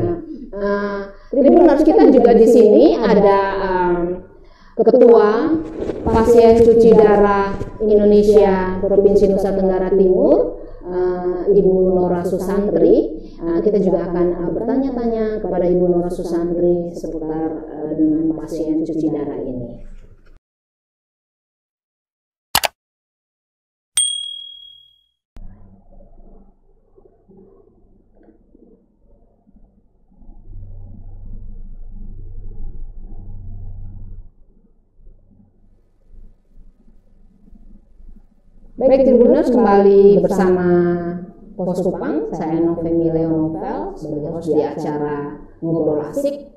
Tribuners kita juga di sini ada Ketua Pasien Cuci Darah Indonesia Provinsi Nusa Tenggara Timur, Ibu Nora Susantri. Kita juga akan bertanya-tanya kepada Ibu Nora Susantri seputar dengan pasien cuci darah ini. Baik, Tribuners, kembali bersama Poskupang. Saya Novemi Leonovel sebagai host di acara Ngobrol Asik.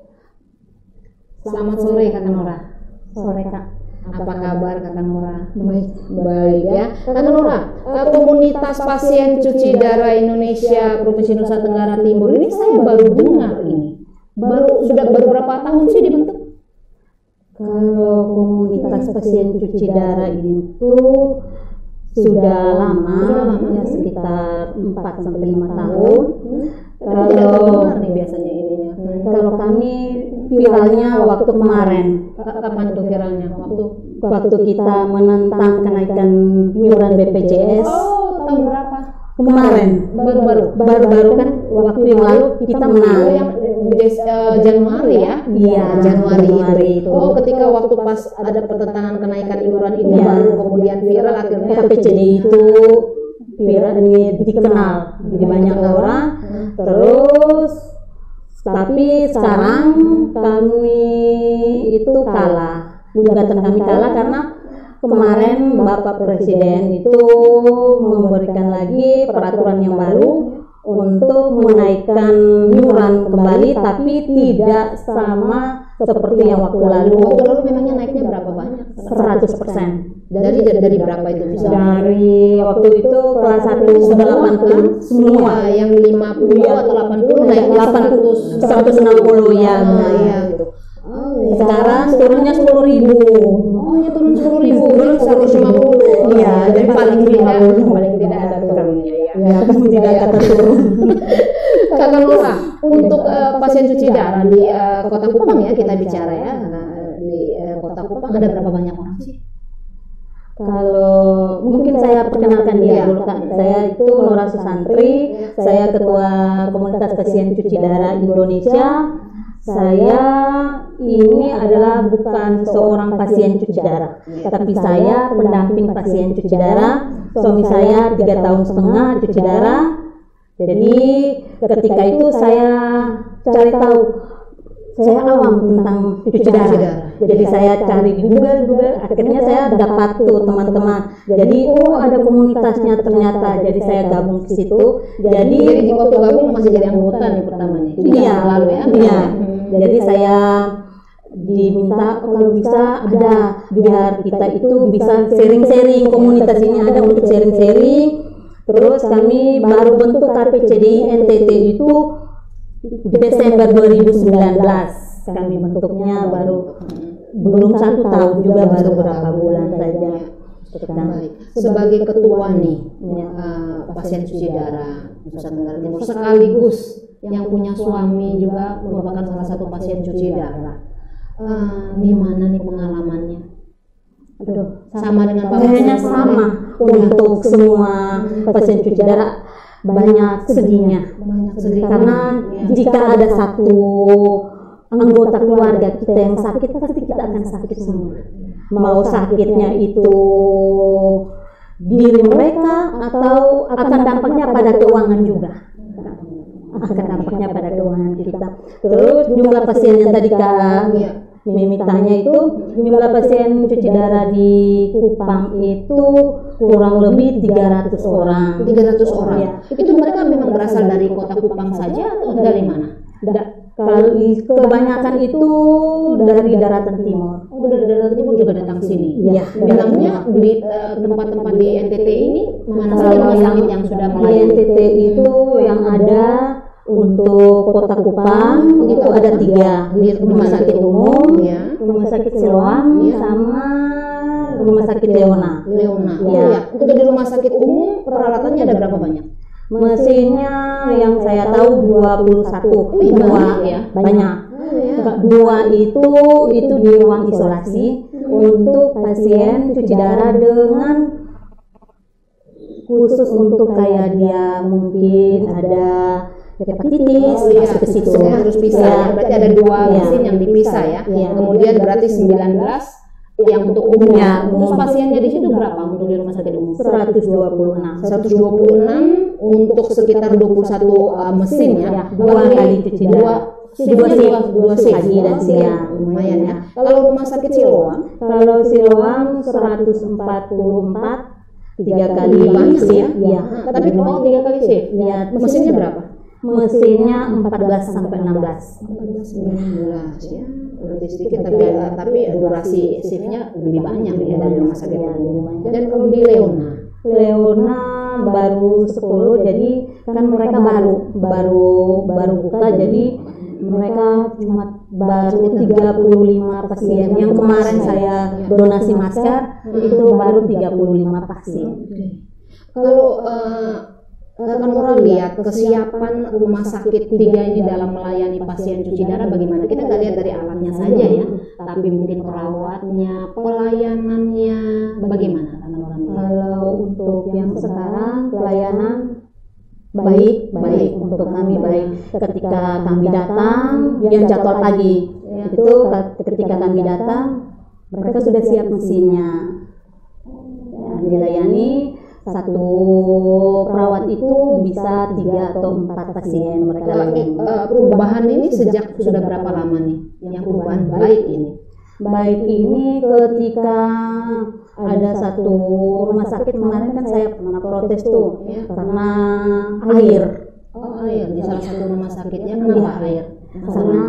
Selamat sore Kakak Nora. Sore Kak. Apa kabar Kakak Nora? Baik Ya. Kakak Nora, komunitas pasien cuci darah Indonesia Provinsi Nusa Tenggara Timur ini saya baru dengar ini. Sudah berapa tahun sih dibentuk? Kalau komunitas pasien cuci darah itu sudah lama, ya sekitar 4-5 tahun. Kalau nih biasanya ininya. Kalau kami viralnya waktu kemarin. Kapan tuh viralnya? Waktu kita menentang kenaikan iuran BPJS. Oh, tahun berapa? Kemarin. Baru kan waktu yang lalu kita menang. Oh, yang Januari ya? Iya, Januari itu. Oh, ketika waktu pas ada pertentangan kenaikan iuran ini baru kemudian viral akhirnya PCD itu viral ini dikenal jadi banyak orang. Terus tapi sekarang kami itu kalah, gugatan kami kalah karena kemarin Bapak Presiden itu memberikan lagi peraturan yang baru untuk menaikkan iuran kembali, tapi tidak sama seperti yang waktu lalu. Waktu lalu memangnya naiknya berapa banyak? 100%. Dari berapa itu bisa? Dari waktu itu kelas 1 sudah 80 semua. Yang 50 atau 80 naik 160 ya. Gitu. Sekarang turunnya 10.000. Oh, ya turun 10.000. Dulu 150. Iya, jadi paling tidak ada turunnya ya. Ya, tidak kata turun. Kakak Nora, untuk pasien cuci darah di Kota Kupang ya kita bicara ya. Di Kota Kupang ada berapa banyak orang sih? Kalau mungkin saya perkenalkan dia dulu Kak. Saya itu Nora Susantri, saya ketua komunitas pasien cuci darah Indonesia. Saya ini adalah bukan seorang pasien cuci darah, tapi saya pendamping pasien cuci darah. Suami saya 3,5 tahun cuci darah. Jadi ketika itu saya cari tahu, saya awam tentang cuci darah. Jadi saya cari di Google, akhirnya saya dapat tuh teman-teman. Jadi ada komunitasnya ternyata. Jadi saya gabung ke situ. Jadi di waktu gabung masih jadi anggota nih pertama nih. Iya, lalu ya. Iya. Jadi saya diminta kalau bisa ada, biar kita itu bisa sharing-sharing, komunitas ini ada untuk sharing-sharing. Terus kami baru bentuk KPCDI NTT itu Desember 2019. Kami bentuknya baru belum 1 tahun juga, baru beberapa bulan saja. Baik. Sebagai ketua nih pasien cuci darah Nusa Tenggara Timur, sekaligus yang punya suami juga merupakan salah satu pasien cuci darah. Gimana nih pengalamannya? Sama dengan Pak Kayaknya sama untuk semua pasien cuci darah, banyak sedihnya. Karena jika ada satu anggota keluarga kita yang sakit, pasti kita akan sakit semua. Mau sakitnya itu diri mereka atau akan dampaknya pada keuangan juga. Akan dampaknya pada keuangan kita. Terus jumlah pasien yang tadi Kak Mimi tanya itu, jumlah pasien cuci darah di Kupang itu kurang lebih 300 orang. 300 orang. Ya. Itu mereka memang berasal dari kota Kupang saja atau dari mana? Kalau kebanyakan itu dari daratan timur. Oh, dari daratan timur juga datang sini. Iya. Bilangnya di tempat-tempat di NTT ini mana saja rumah sakit yang sudah di melayani? NTT itu yang ada untuk Kota Kupang itu ada 3, di Rumah Sakit Umum, Rumah Sakit Siloam, sama Rumah Sakit Leona. Ya. Untuk di rumah sakit umum peralatannya ada berapa banyak? Mesinnya yang saya tahu 21, banyak. 2 itu di ruang isolasi untuk pasien cuci darah dengan khusus untuk kayak dia mungkin ada hepatitis, masuk ke situ. Harus pisah. Berarti ada 2 mesin yang dipisah ya. Kemudian berarti 19 yang untuk umumnya. Terus pasiennya di situ berapa untuk di rumah sakit umum? 126. 126 untuk sekitar 21 mesin ya. 2 kali cuci darah. 2 shift dan siang. Lumayan ya. Kalau rumah sakit Siloam? Kalau Siloam 144, 3 kali banyak shift. Ya. Tapi 3 kali shift. Ya. Mesinnya berapa? Mesinnya 14 sampai 16. 14 ya. Lebih sedikit tapi durasi shiftnya lebih banyak ya dari rumah sakit umum. Dan kalau di Leona baru 10, jadi kan mereka baru buka, jadi mereka cuma baru 35 pasien. Yang kemarin saya donasi masker itu baru 35 pasien. Kalau kan orang lihat kesiapan rumah sakit 3 ini dalam melayani pasien cuci darah bagaimana? Kita nggak lihat dari alatnya saja ya, tapi mungkin perawatnya, pelayanannya bagaimana? Kalau untuk yang sekarang pelayanan baik untuk kami baik. Ketika kami datang, yang jadwal pagi itu ketika kami datang mereka sudah siap mesinnya, dilayani. Satu perawat itu bisa 3 atau 4 pasien mereka layani. Perubahan ini sejak sudah berapa lama nih? Yang perubahan baik ini? Baik ini ketika ada satu rumah sakit kemarin kan saya pernah protes tuh karena air. Oh, air di salah satu rumah sakitnya kenapa air? Karena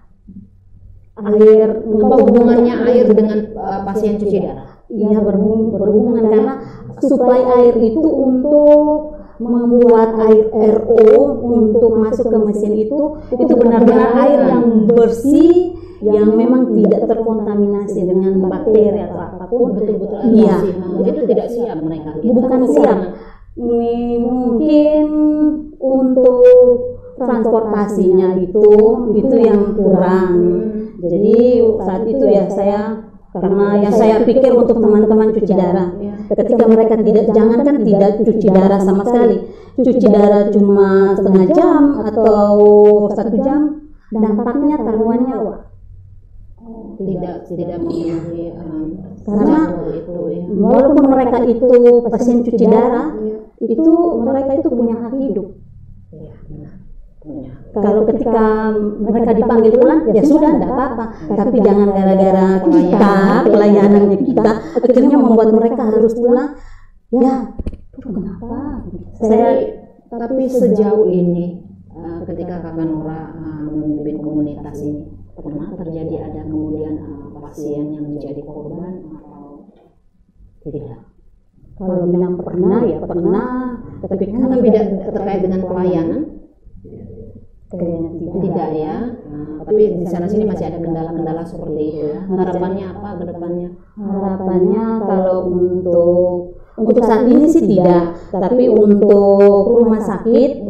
air, apa hubungannya air dengan pasien cuci darah? Iya, berhubungan karena suplai air itu untuk membuat air RO untuk masuk ke mesin itu benar-benar air yang bersih, yang memang tidak terkontaminasi dengan bakteri atau apapun. Betul-betul iya. Itu tidak siap mereka. Bukan siap. Mungkin untuk transportasinya itu yang kurang. Jadi saat itu ya karena yang saya pikir untuk teman-teman cuci darah, ketika mereka jangankan tidak cuci darah sama sekali, cuci darah cuma setengah jam atau 1 jam, dampaknya taruhan nyawa. tidak memenuhi Karena jadwal itu ya. walaupun mereka itu pasien cuci darah, itu mereka itu punya hak hidup. Iya, benar. Punya. Kalau ketika mereka dipanggil pulang, ya sudah, tidak apa-apa. Tapi jangan gara-gara kita, pelayanannya kita, akhirnya membuat mereka harus pulang. Ya, itu kenapa? Tapi sejauh ini ketika Kakak Nora memimpin komunitas ini, pernah terjadi ada kemudian pasien yang menjadi korban atau tidak? Kalau bilang pernah, ya pernah. Tapi kan Tapi terkait dengan pelayanan kayaknya tidak ya. Tapi di sana sini masih ada kendala-kendala seperti itu ya. Harapannya apa ke depannya? Harapannya kalau untuk saat ini sih tidak, tapi untuk rumah sakit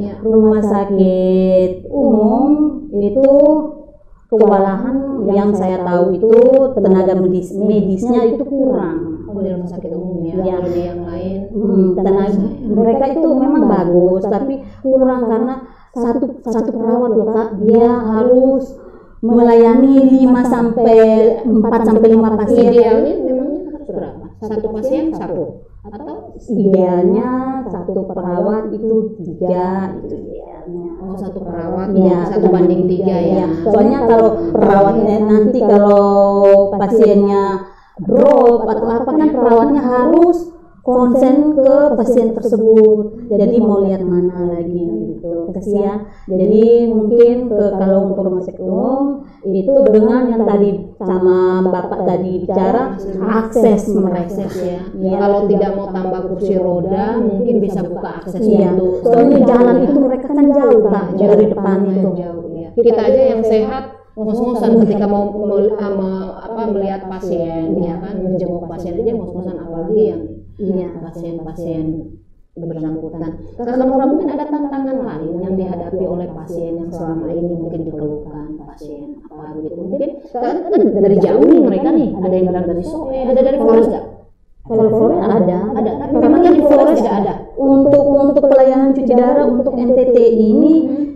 umum itu kewalahan yang saya tahu itu tenaga medisnya itu kurang. Oh, di rumah sakit umum ya. Ya. Kalau di yang lain Tenaga mereka itu memang bagus, tapi kurang karena satu perawat loh Kak, dia harus melayani 4 sampai 5 pasien. idealnya memangnya harus berapa? Satu pasien satu atau Idealnya satu perawat itu 3 itu idealnya. satu perawat Iya, 1:3 ya. Soalnya kalau perawatnya nanti kalau pasiennya drop atau apa kan perawatnya harus konsen ke pasien tersebut. Jadi mau lihat mana lagi gitu. Kasihan. Jadi mungkin kalau untuk rumah sakit umum itu dengan yang tadi sama Bapak tadi bicara akses mereka. Ya. Iya. Kalau tidak mau tambah kursi roda, mungkin bisa buka akses Iya. untuk Soalnya jalan itu mereka kan jauh Kak dari depan itu. jauh ya. Kita aja yang sehat ngos-ngosan ketika mau melihat pasien ya kan, menjenguk pasien aja ngos-ngosan, apalagi yang pasien-pasien bersangkutan. Kakak Nora, mungkin ada tantangan lain yang dihadapi oleh pasien yang selama ini mungkin dikeluhkan pasien apa gitu. Mungkin kan dari jauh nih mereka nih, ada yang bilang dari Soe, ada dari Flores nggak? Kalau Flores ada, Tapi memang di Flores tidak ada. Untuk pelayanan cuci darah untuk NTT ini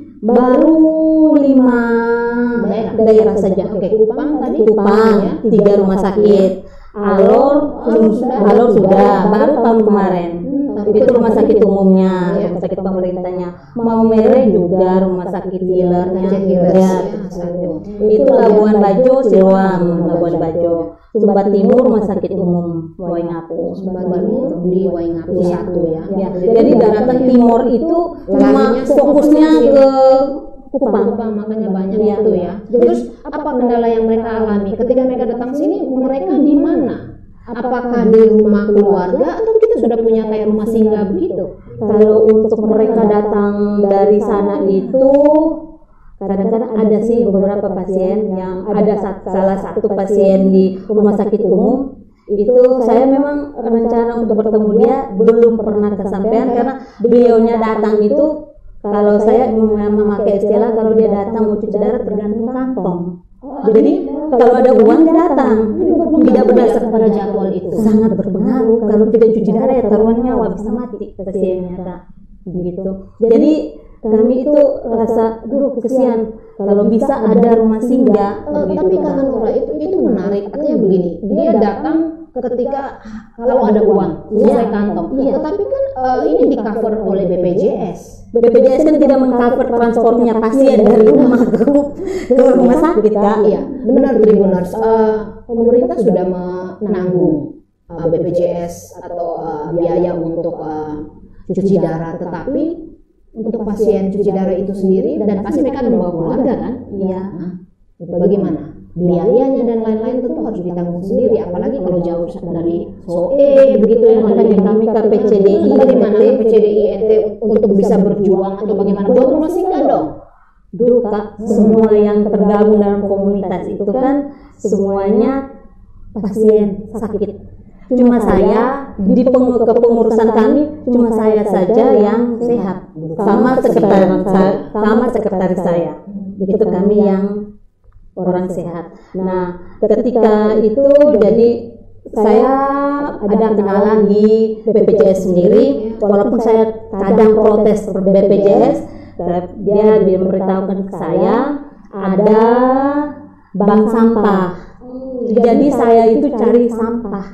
baru 5 daerah saja. Oke, Kupang tadi. Kupang, ya. 3 rumah sakit. Alor sudah, baru tahun kemarin. Itu rumah sakit umumnya, rumah sakit pemerintahnya. Maumere juga rumah sakit healernya. Ya, itu Labuan Bajo, Siloam, Labuan Bajo. Sumba Timur rumah sakit umum Waingapu. Sumba Timur di Waingapu 1 ya. Ya, jadi daratan timur itu cuma fokusnya ke Kupang. Makanya banyak itu ya. Terus apa kendala yang mereka alami ketika mereka datang sini? Mereka di mana? Apakah di rumah keluarga atau kita sudah punya kayak rumah singgah begitu? Kalau untuk mereka datang dari sana itu kadang-kadang ada sih beberapa pasien yang ada salah satu pasien di rumah sakit umum itu saya memang rencana untuk bertemu dia belum pernah kesampaian karena beliaunya datang itu kalau saya memakai istilah kalau dia datang mau cuci darah tergantung kantong. Jadi kalau ada uang dia datang, tidak berdasarkan pada jadwal itu. Sangat berpengaruh. Kalau tidak cuci darah ya taruhan nyawa bisa mati pasiennya Kak. Begitu. Jadi kami itu rasa kesian kalau bisa ada rumah singgah. Tapi Kakak Nora itu menarik. Artinya begini, dia datang ketika kalau ada uang sesuai kantong. Tetapi kan ini di cover oleh BPJS. BPJS kan tidak mengcover transportnya pasien dari rumah ke rumah sakit Kak. Iya, benar Tribuners. Pemerintah sudah menanggung BPJS atau biaya untuk cuci darah, tetapi untuk pasien cuci darah itu sendiri dan pasti mereka membawa keluarga kan? Iya. Nah, bagaimana? Biayanya dan lain-lain tentu harus ditanggung sendiri, apalagi kalau jauh dari Soe begitu ya. Makanya kami KPCDI bagaimana KPCDI NT untuk bisa berjuang atau bagaimana buat rumah singgah dong? Dulu Kak, semua yang tergabung dalam komunitas itu kan semuanya pasien sakit. Cuma saya di kepengurusan kami cuma saya saja yang sehat sama sekretaris saya. Itu kami yang orang sehat. Nah, ketika itu jadi saya ada kenalan di BPJS sendiri, walaupun saya kadang protes BPJS, dia memberitahukan ke saya ada bank sampah Jadi saya itu cari sampah.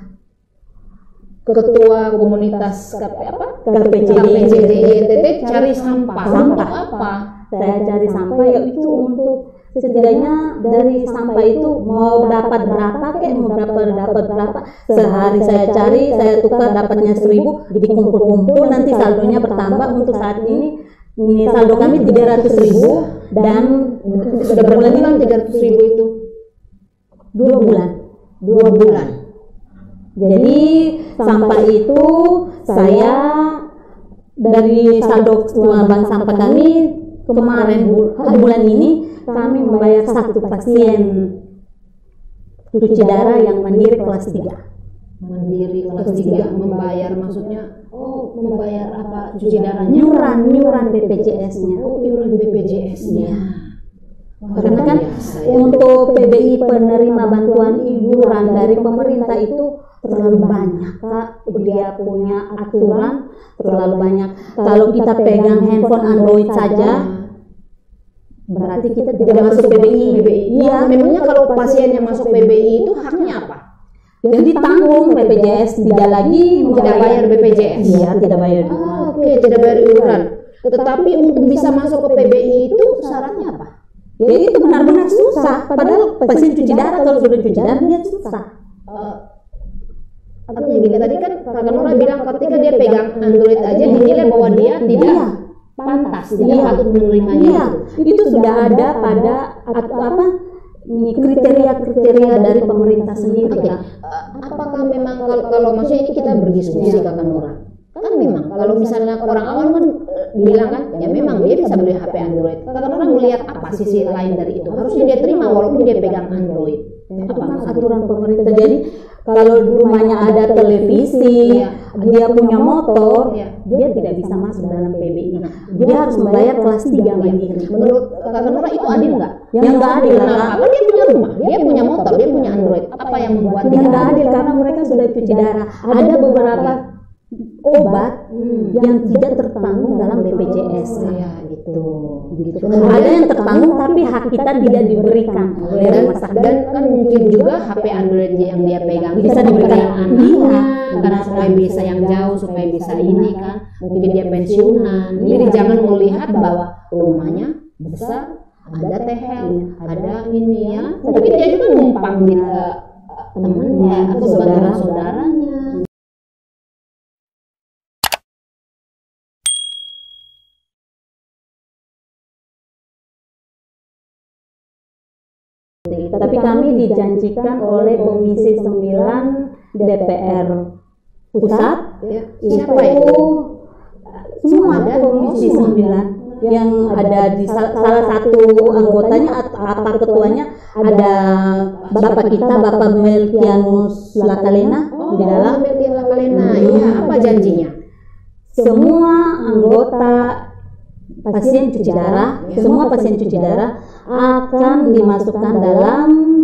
Ketua komunitas KPCD NTT cari sampah. Untuk apa? Saya cari sampah yaitu untuk setidaknya dari sampah itu mau dapat berapa berapa sehari saya cari, saya tukar dapatnya 1.000, jadi kumpul-kumpul nanti saldonya bertambah. Untuk saat ini saldo kami 300.000 dan sudah berapa bulan 300.000 itu? 2 bulan. Jadi sampah itu saya dari saldo bank sampah kami kemarin bulan ini kami membayar 1 pasien cuci darah yang mandiri kelas 3. Mandiri kelas 3 membayar maksudnya membayar apa cuci darahnya? Nyuran BPJS-nya. Iuran BPJS-nya. Karena kan untuk PBI penerima bantuan iuran dari pemerintah itu terlalu banyak, Kak. Dia punya aturan terlalu banyak. Kalau kita pegang handphone Android saja, berarti kita tidak masuk PBI. Iya, memangnya kalau pasien yang masuk PBI itu haknya apa? Jadi tanggung BPJS, tidak lagi tidak bayar BPJS. Iya, tidak bayar. Oke, tidak bayar iuran. Tetapi untuk bisa masuk ke PBI itu syaratnya apa? Ya itu benar-benar susah. Padahal pasien cuci darah kalau sudah cuci darah dia susah. Artinya gini, tadi kan Kak Nora bilang ketika dia pegang Android aja dinilai bahwa dia tidak pantas, tidak patut menerimanya. Itu sudah ada pada kriteria dari pemerintah sendiri. Apakah memang kalau maksudnya ini kita berdiskusi Kak Nora? Kan memang kalau misalnya orang awam kan bilang kan ya memang dia bisa beli HP Android. Kadang orang melihat apa sisi lain dari itu, harusnya dia terima walaupun dia pegang Android. Apa aturan pemerintah? Jadi kalau rumahnya ada televisi, dia punya motor, dia tidak bisa masuk dalam PBI. Dia harus membayar kelas 3 mandiri. Menurut Kak Nora itu adil nggak? Yang nggak adil. Kenapa? Dia punya rumah, dia punya motor, dia punya Android. Apa yang membuat yang nggak adil? Karena mereka sudah cuci darah. Ada beberapa obat yang tidak tertanggung dalam BPJS. Ya, gitu. Ada yang tertanggung tapi hak kita tidak diberikan oleh rumah sakit. Dan kan mungkin juga HP Android yang dia pegang bisa diberikan anaknya karena supaya bisa yang jauh, supaya bisa ini kan. Mungkin dia pensiunan. Jadi jangan melihat bahwa rumahnya besar, ada tehel, ada ini ya. Mungkin dia juga numpang di temannya atau saudara-saudaranya. Tapi kami dijanjikan oleh Komisi 9 DPR Pusat, Siapa itu? Semua ada Komisi 9 yang ada di salah satu anggotanya apa ketuanya ada Bapak kita, Bapak Melkianus Lakalena di dalam. Melkianus Lakalena, ya apa janjinya? Semua anggota pasien cuci darah, semua pasien cuci darah akan dimasukkan dalam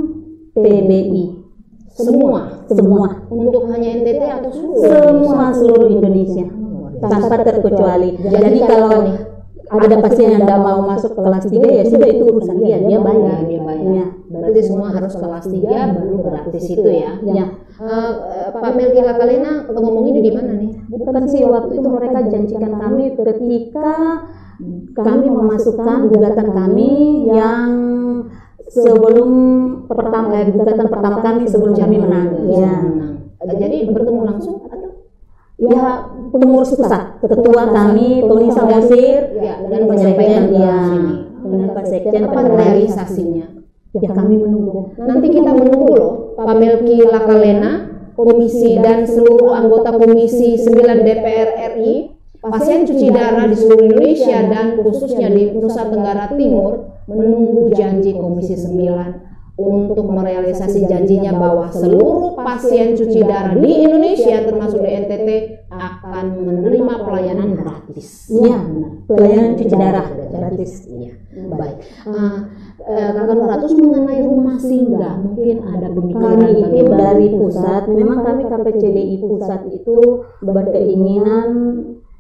PBI. Semua. Untuk hanya NTT atau seluruh Indonesia tanpa terkecuali. Jadi kalau ada pasien yang nggak mau masuk kelas 3 ya sudah itu urusan dia bayar. Ya. Berarti semua harus kelas 3 baru gratis itu ya. Pak Melki Lakalena ngomong ini di mana nih? Bukan sih, waktu itu mereka janjikan kami ketika kami memasukkan gugatan kami yang sebelum gugatan pertama kami sebelum kami menang. Ya. Jadi bertemu langsung atau? Ya, pengurus pusat, ketua kami Tony Samosir dan menyampaikan dengan Pak Sekjen apa realisasinya. Ya kami menunggu. Nanti kita menunggu loh Pak Melki Lakalena, komisi dan seluruh anggota Komisi 9 DPR RI, pasien cuci darah di seluruh Indonesia dan khususnya di Nusa Tenggara Timur menunggu janji Komisi 9 untuk merealisasi janjinya bahwa seluruh pasien cuci darah di Indonesia termasuk di NTT akan menerima pelayanan gratis. Iya, pelayanan cuci darah gratis. Iya, baik. Kakak Nora, terus mengenai rumah singgah, mungkin ada pemikiran kami itu dari pusat. Memang kami KPCDI pusat itu berkeinginan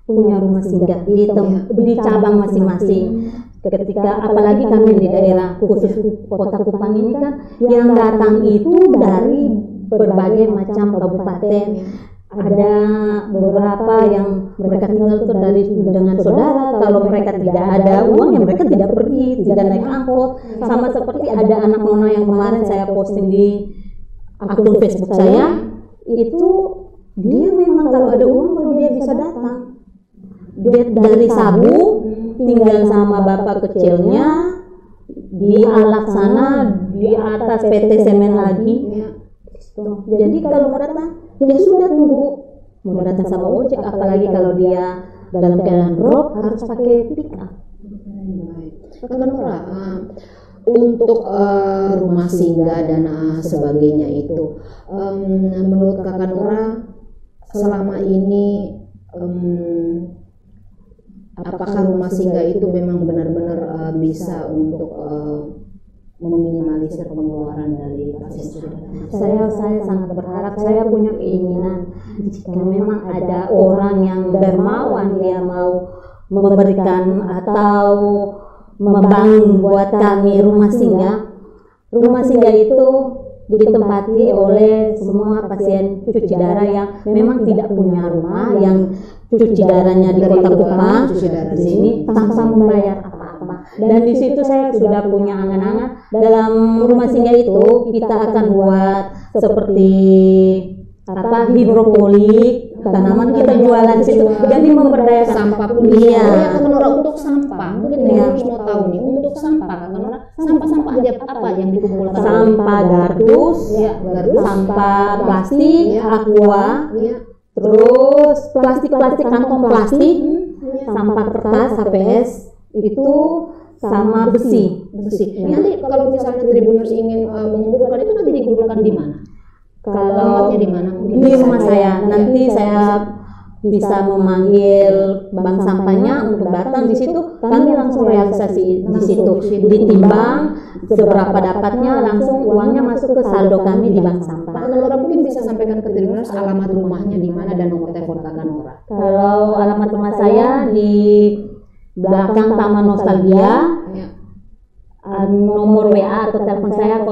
punya rumah singgah di cabang masing-masing. Ketika apalagi kami di daerah khusus Kota Kupang ini kan yang datang itu dari berbagai macam kabupaten. Ada beberapa yang mereka tinggal itu dengan saudara. Kalau mereka tidak ada uang, ya mereka tidak pergi, tidak naik angkot. Sama seperti ada anak nona yang kemarin saya posting di akun Facebook saya, itu dia memang kalau ada uang baru dia bisa datang. Dia dari Sabu tinggal sama bapak kecilnya di Alak sana, di atas PT Semen lagi. Jadi kalau mau datang, ya sudah tunggu. Mau datang sama ojek, apalagi kalau dia dalam keadaan drop harus pakai pick up. Kakak Nora, untuk rumah singgah dan sebagainya itu, menurut Kakak Nora selama ini apakah rumah singgah itu memang benar-benar bisa untuk meminimalisir pengeluaran dari pasien? Saya sangat berharap, saya punya keinginan jika memang ada orang yang dermawan, dia mau memberikan atau membangun buat kami rumah singgah. Rumah singgah itu ditempati oleh semua pasien cuci darah yang memang tidak punya rumah, yang cuci darahnya di Kota Kupang di sini tanpa membayar apa-apa. Dan di situ saya sudah punya angan-angan dalam rumah singgah itu kita akan buat seperti hidroponik, tanaman kita jualan di situ. Jadi memberdayakan sampah pun bisa. Kakak Nora, untuk sampah mungkin harus mau tahu nih, untuk sampah Kakak Nora, sampah apa yang dikumpulkan? Sampah gardus, sampah plastik, aqua, terus plastik kantong plastik, sampah kertas HPS itu sama besi. Nanti kalau misalnya Tribuners ingin mengumpulkan itu, nanti dikumpulkan di mana? Kalau di mana? Di rumah saya. Nanti saya bisa memanggil bank sampahnya untuk datang di situ. Kami langsung realisasi di situ, ditimbang seberapa dapatnya, langsung uangnya masuk ke saldo kami di bank sampah. Kakak Nora mungkin bisa sampaikan ke Tribuners alamat rumahnya di mana dan nomor telepon Kakak Nora. Kalau alamat rumah saya di belakang Taman Nostalgia. Nomor WA atau telepon saya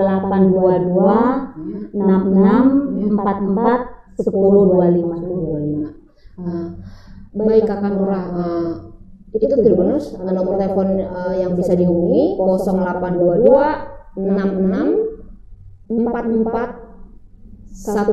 0822 66 44 1025. Baik Kakak Nora, itu Tribuners nomor telepon yang bisa dihubungi 0822 66 44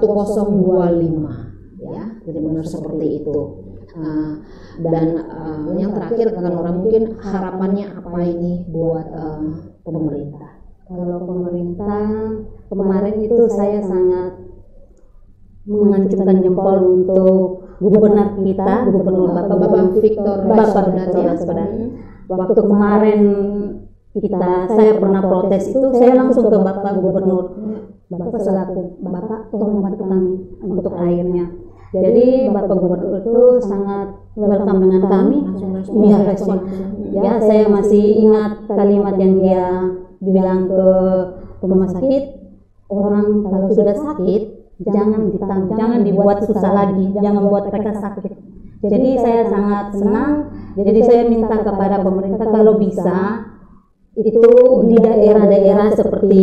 1025 ya. Tribuners seperti itu. Dan yang terakhir Kakak Nora, mungkin harapannya apa ini buat pemerintah? Kalau pemerintah kemarin itu saya sangat mengacungkan jempol untuk gubernur kita, Gubernur Bapak Victor Baswedan. Waktu kemarin saya pernah protes itu, saya langsung ke Bapak Gubernur, Bapak selaku Bapak tolong bantu kami untuk airnya. Jadi Bapak Gubernur itu sangat welcome dengan kami. Iya, respon. Ya, saya masih ingat kalimat yang dia bilang ke rumah sakit, orang kalau sudah sakit jangan dibuat susah lagi, jangan buat mereka sakit. Jadi saya sangat senang. Jadi saya minta kepada pemerintah kalau bisa itu di daerah-daerah seperti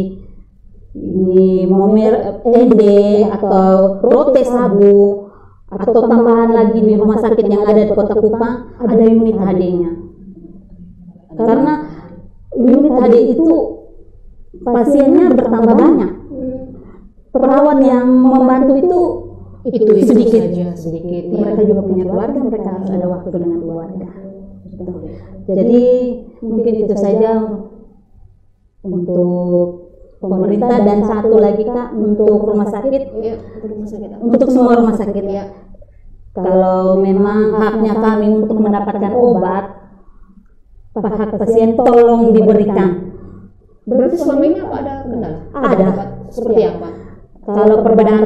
di Momer ND atau Rote Sabu atau tambahan lagi di rumah sakit yang ada di Kota Kupang ada unit HD-nya. Karena unit HD itu pasiennya bertambah banyak. Perawat yang membantu itu sedikit. Mereka juga punya keluarga, mereka harus ada waktu dengan keluarga. Jadi mungkin itu saja untuk pemerintah, dan satu lagi Kak untuk rumah sakit, untuk semua rumah sakit ya. Kalau memang haknya kami untuk mendapatkan obat, hak pasien tolong diberikan. Berarti selama ini apa ada kendala? Ada. Seperti apa? Kalau perbedaan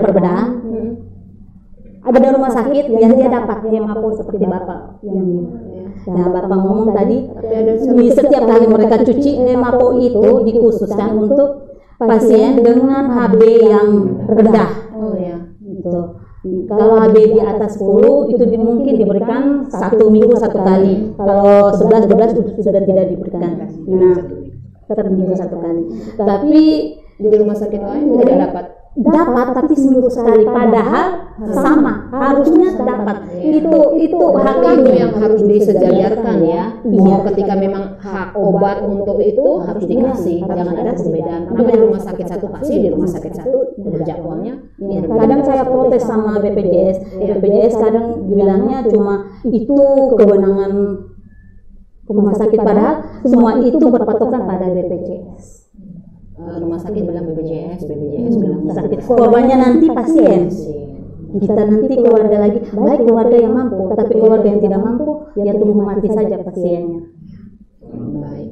ada rumah sakit yang dia dapat hemapo seperti Bapak yang nah Bapak ngomong tadi, setiap kali mereka cuci hemapo itu dikhususkan untuk pasien dengan HB yang rendah. Oh ya. Gitu. Kalau HB di atas 10 itu mungkin diberikan 1 minggu 1 kali. Kalau 11-12 sudah tidak diberikan. Nah, 1 minggu 1 kali. Tapi di rumah sakit lain tidak dapat tapi seminggu sekali, padahal sama harusnya dapat. Itu hak itu yang harus disejajarkan ya. Iya. Ketika memang hak obat untuk itu harus dikasih, jangan ada perbedaan. Kenapa di rumah sakit satu kasih, di rumah sakit satu jadwalnya? Kadang saya protes sama BPJS kadang bilangnya cuma itu kewenangan rumah sakit, padahal semua itu berpatokan pada BPJS. Rumah sakit bilang BPJS bilang sakit, korbannya nanti pasien. Kita nanti keluarga lagi, baik keluarga yang mampu, tapi keluarga yang tidak mampu ya tunggu mati saja pasiennya. Baik.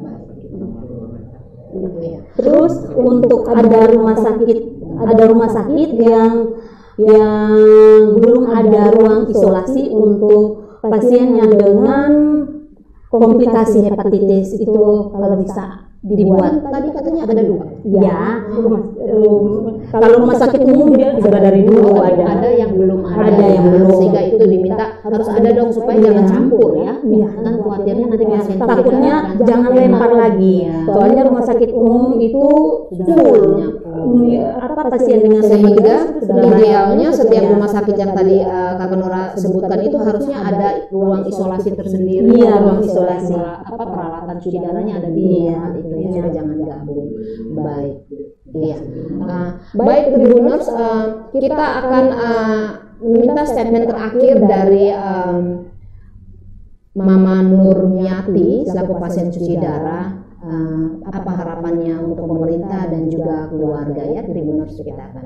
Terus untuk ada rumah sakit yang belum ada ruang isolasi untuk pasien yang dengan komplikasi hepatitis, itu kalau bisa dibuat. Tadi katanya ada 2. Ya, kalau rumah sakit umum dia sudah dari dulu ada yang belum ada. Ada yang belum. Sehingga itu diminta harus ada dong supaya jangan campur ya. Kan khawatirnya nanti pasien takutnya jangan lempar lagi. Soalnya rumah sakit umum itu full. Pasien dengan sehingga idealnya setiap rumah sakit yang tadi Kakak Nora sebutkan itu harusnya ada ruang isolasi tersendiri. Iya, ruang isolasi. Peralatan cuci darahnya ada di tempat itu ya, supaya jangan gabung. Baik. Iya. Baik Tribuners, kita akan meminta statement terakhir dari Mama Nurmiati selaku pasien cuci darah. Apa harapannya untuk pemerintah dan juga keluarga ya Tribuners, kita akan.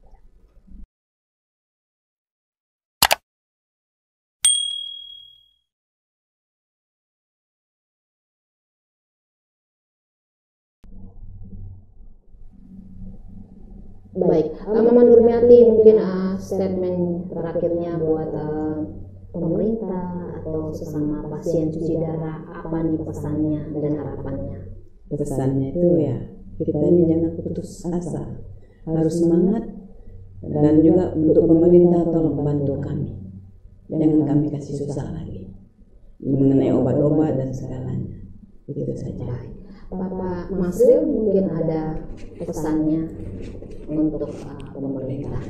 Baik, Mama Nurmiati mungkin statement terakhirnya buat pemerintah atau sesama pasien cuci darah, apa nih pesannya dan harapannya? Pesannya itu ya, kita ini jangan putus asa, harus semangat, dan juga untuk pemerintah tolong bantu kami, jangan kami kasih susah lagi mengenai obat-obat dan segalanya. Itu saja. Bapak Masril mungkin ada pesannya untuk pemerintah.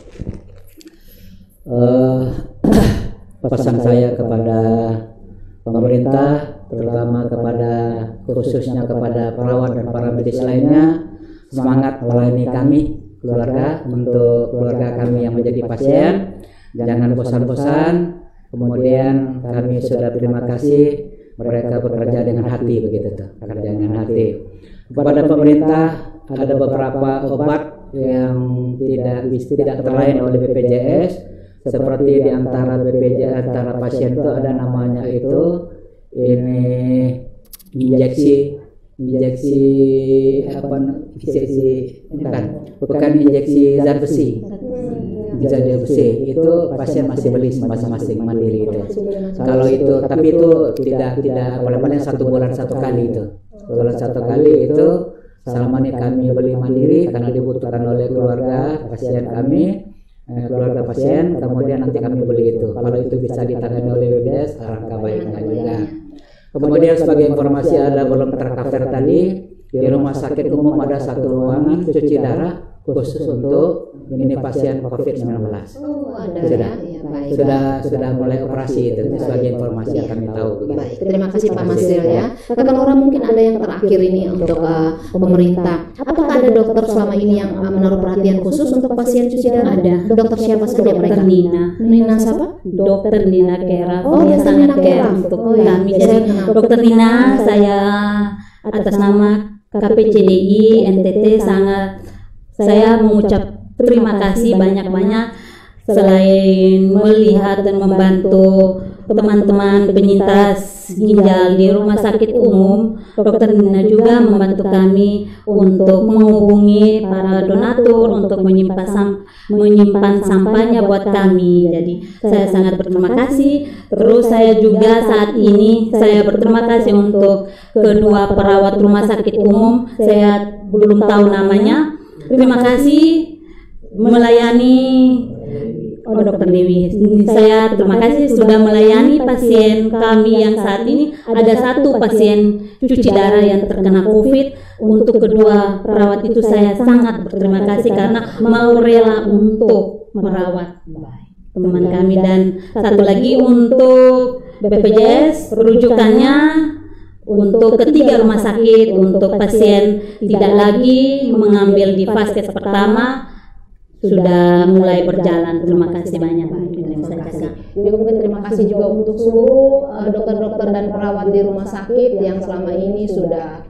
Pesan saya kepada pemerintah, terutama khususnya kepada perawat dan para medis lainnya, semangat melayani kami keluarga, untuk keluarga kami yang menjadi pasien, jangan bosan-bosan. Kemudian kami sudah terima kasih mereka bekerja dengan hati, begitu tuh, bekerja dengan hati. Kepada pemerintah, ada beberapa obat yang tidak terlayani oleh BPJS, seperti di antara BPJS antara pasien itu ada namanya itu injeksi bukan injeksi zat besi. Itu pasien masih beli masing-masing mandiri itu. Kalau itu, tapi itu tidak paling 1 bulan 1 kali itu. Bulan 1 kali itu selama ini kami beli mandiri karena dibutuhkan oleh keluarga pasien kami, keluarga pasien, kemudian nanti kami beli itu. Kalau itu bisa ditangani oleh BPJS, alangkah baiknya juga. Kemudian sebagai informasi, ada belum tercover tadi, di rumah sakit umum ada 1 ruangan cuci darah khusus untuk ini pasien COVID-19. Sudah mulai operasi itu, sebagai informasi yang kami tahu. Baik, terima kasih Pak Masril ya. Kakak Nora, mungkin ada yang terakhir ini untuk pemerintah. Apakah ada dokter selama ini yang menaruh perhatian khusus untuk pasien cuci darah? Ada. Dokter siapa saja mereka? Nina siapa? Dokter Nina Kera. Dia sangat care untuk kami. Jadi Dokter Nina, saya atas nama KPCDI NTT saya mengucap terima kasih banyak-banyak, selain melihat dan membantu teman-teman penyintas ginjal di rumah sakit umum. Dokter Nina juga membantu kami untuk menghubungi para donatur untuk menyimpan sampahnya buat kami. Jadi saya sangat berterima kasih. Terus saya juga saat ini saya berterima kasih untuk kedua perawat rumah sakit umum. Saya belum tahu namanya. Terima kasih melayani Oh, Dokter Dewi, saya terima kasih sudah melayani pasien kami yang saat ini. Ada satu pasien cuci darah yang terkena COVID. Untuk kedua perawat itu saya sangat berterima kasih karena mau rela untuk merawat teman kami. Dan satu lagi untuk BPJS rujukannya untuk ketiga rumah sakit untuk pasien tidak lagi mengambil di fase pertama sudah mulai berjalan. Terima kasih banyak. Terima kasih. Juga terima kasih juga untuk seluruh dokter-dokter dan perawat di rumah sakit yang selama ini sudah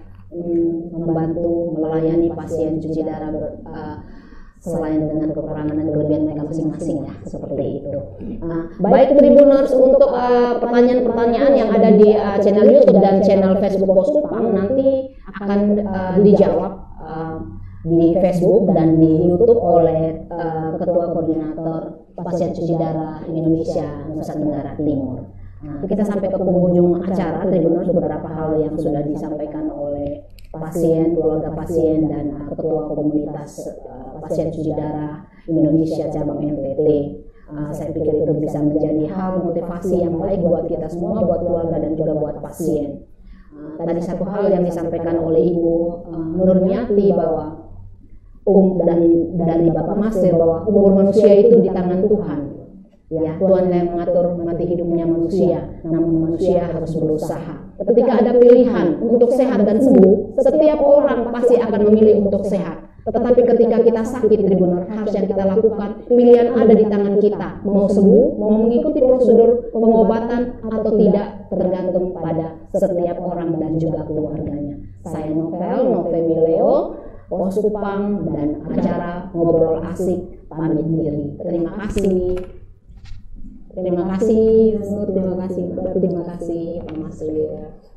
membantu melayani pasien cuci darah selain dengan kekurangan dan kelebihan mereka masing-masing ya, seperti itu. Baik Tribuners, untuk pertanyaan-pertanyaan yang ada di channel YouTube dan channel Facebook Poskupang nanti akan dijawab di Facebook dan di YouTube oleh Ketua Koordinator Pasien Cuci Darah Indonesia Nusa Tenggara Timur. Kita sampai ke penghujung acara Tribuners, beberapa hal yang sudah disampaikan oleh pasien, keluarga pasien, dan Ketua Komunitas Pasien Cuci Darah Indonesia cabang NTT. Saya pikir itu bisa menjadi hal motivasi yang baik buat kita semua, buat keluarga dan juga buat pasien. Tadi satu hal yang disampaikan oleh Ibu Nurniati bahwa dan dari Bapak Masir bahwa umur manusia itu di tangan Tuhan. Ya, Tuhan yang mengatur mati hidupnya manusia, namun manusia harus berusaha. Ketika ada pilihan untuk sehat dan sembuh, setiap orang pasti akan memilih untuk sehat. Tetapi ketika kita sakit, Tribuners, harus yang kita lakukan, pilihan ada di tangan kita. Mau sembuh, mau mengikuti prosedur pengobatan atau tidak, tergantung pada setiap orang dan juga keluarganya. Saya Nove Mileo, Poskupang, dan acara Ngobrol Asik pamit diri. Terima kasih. Terima kasih, Pak Maslir.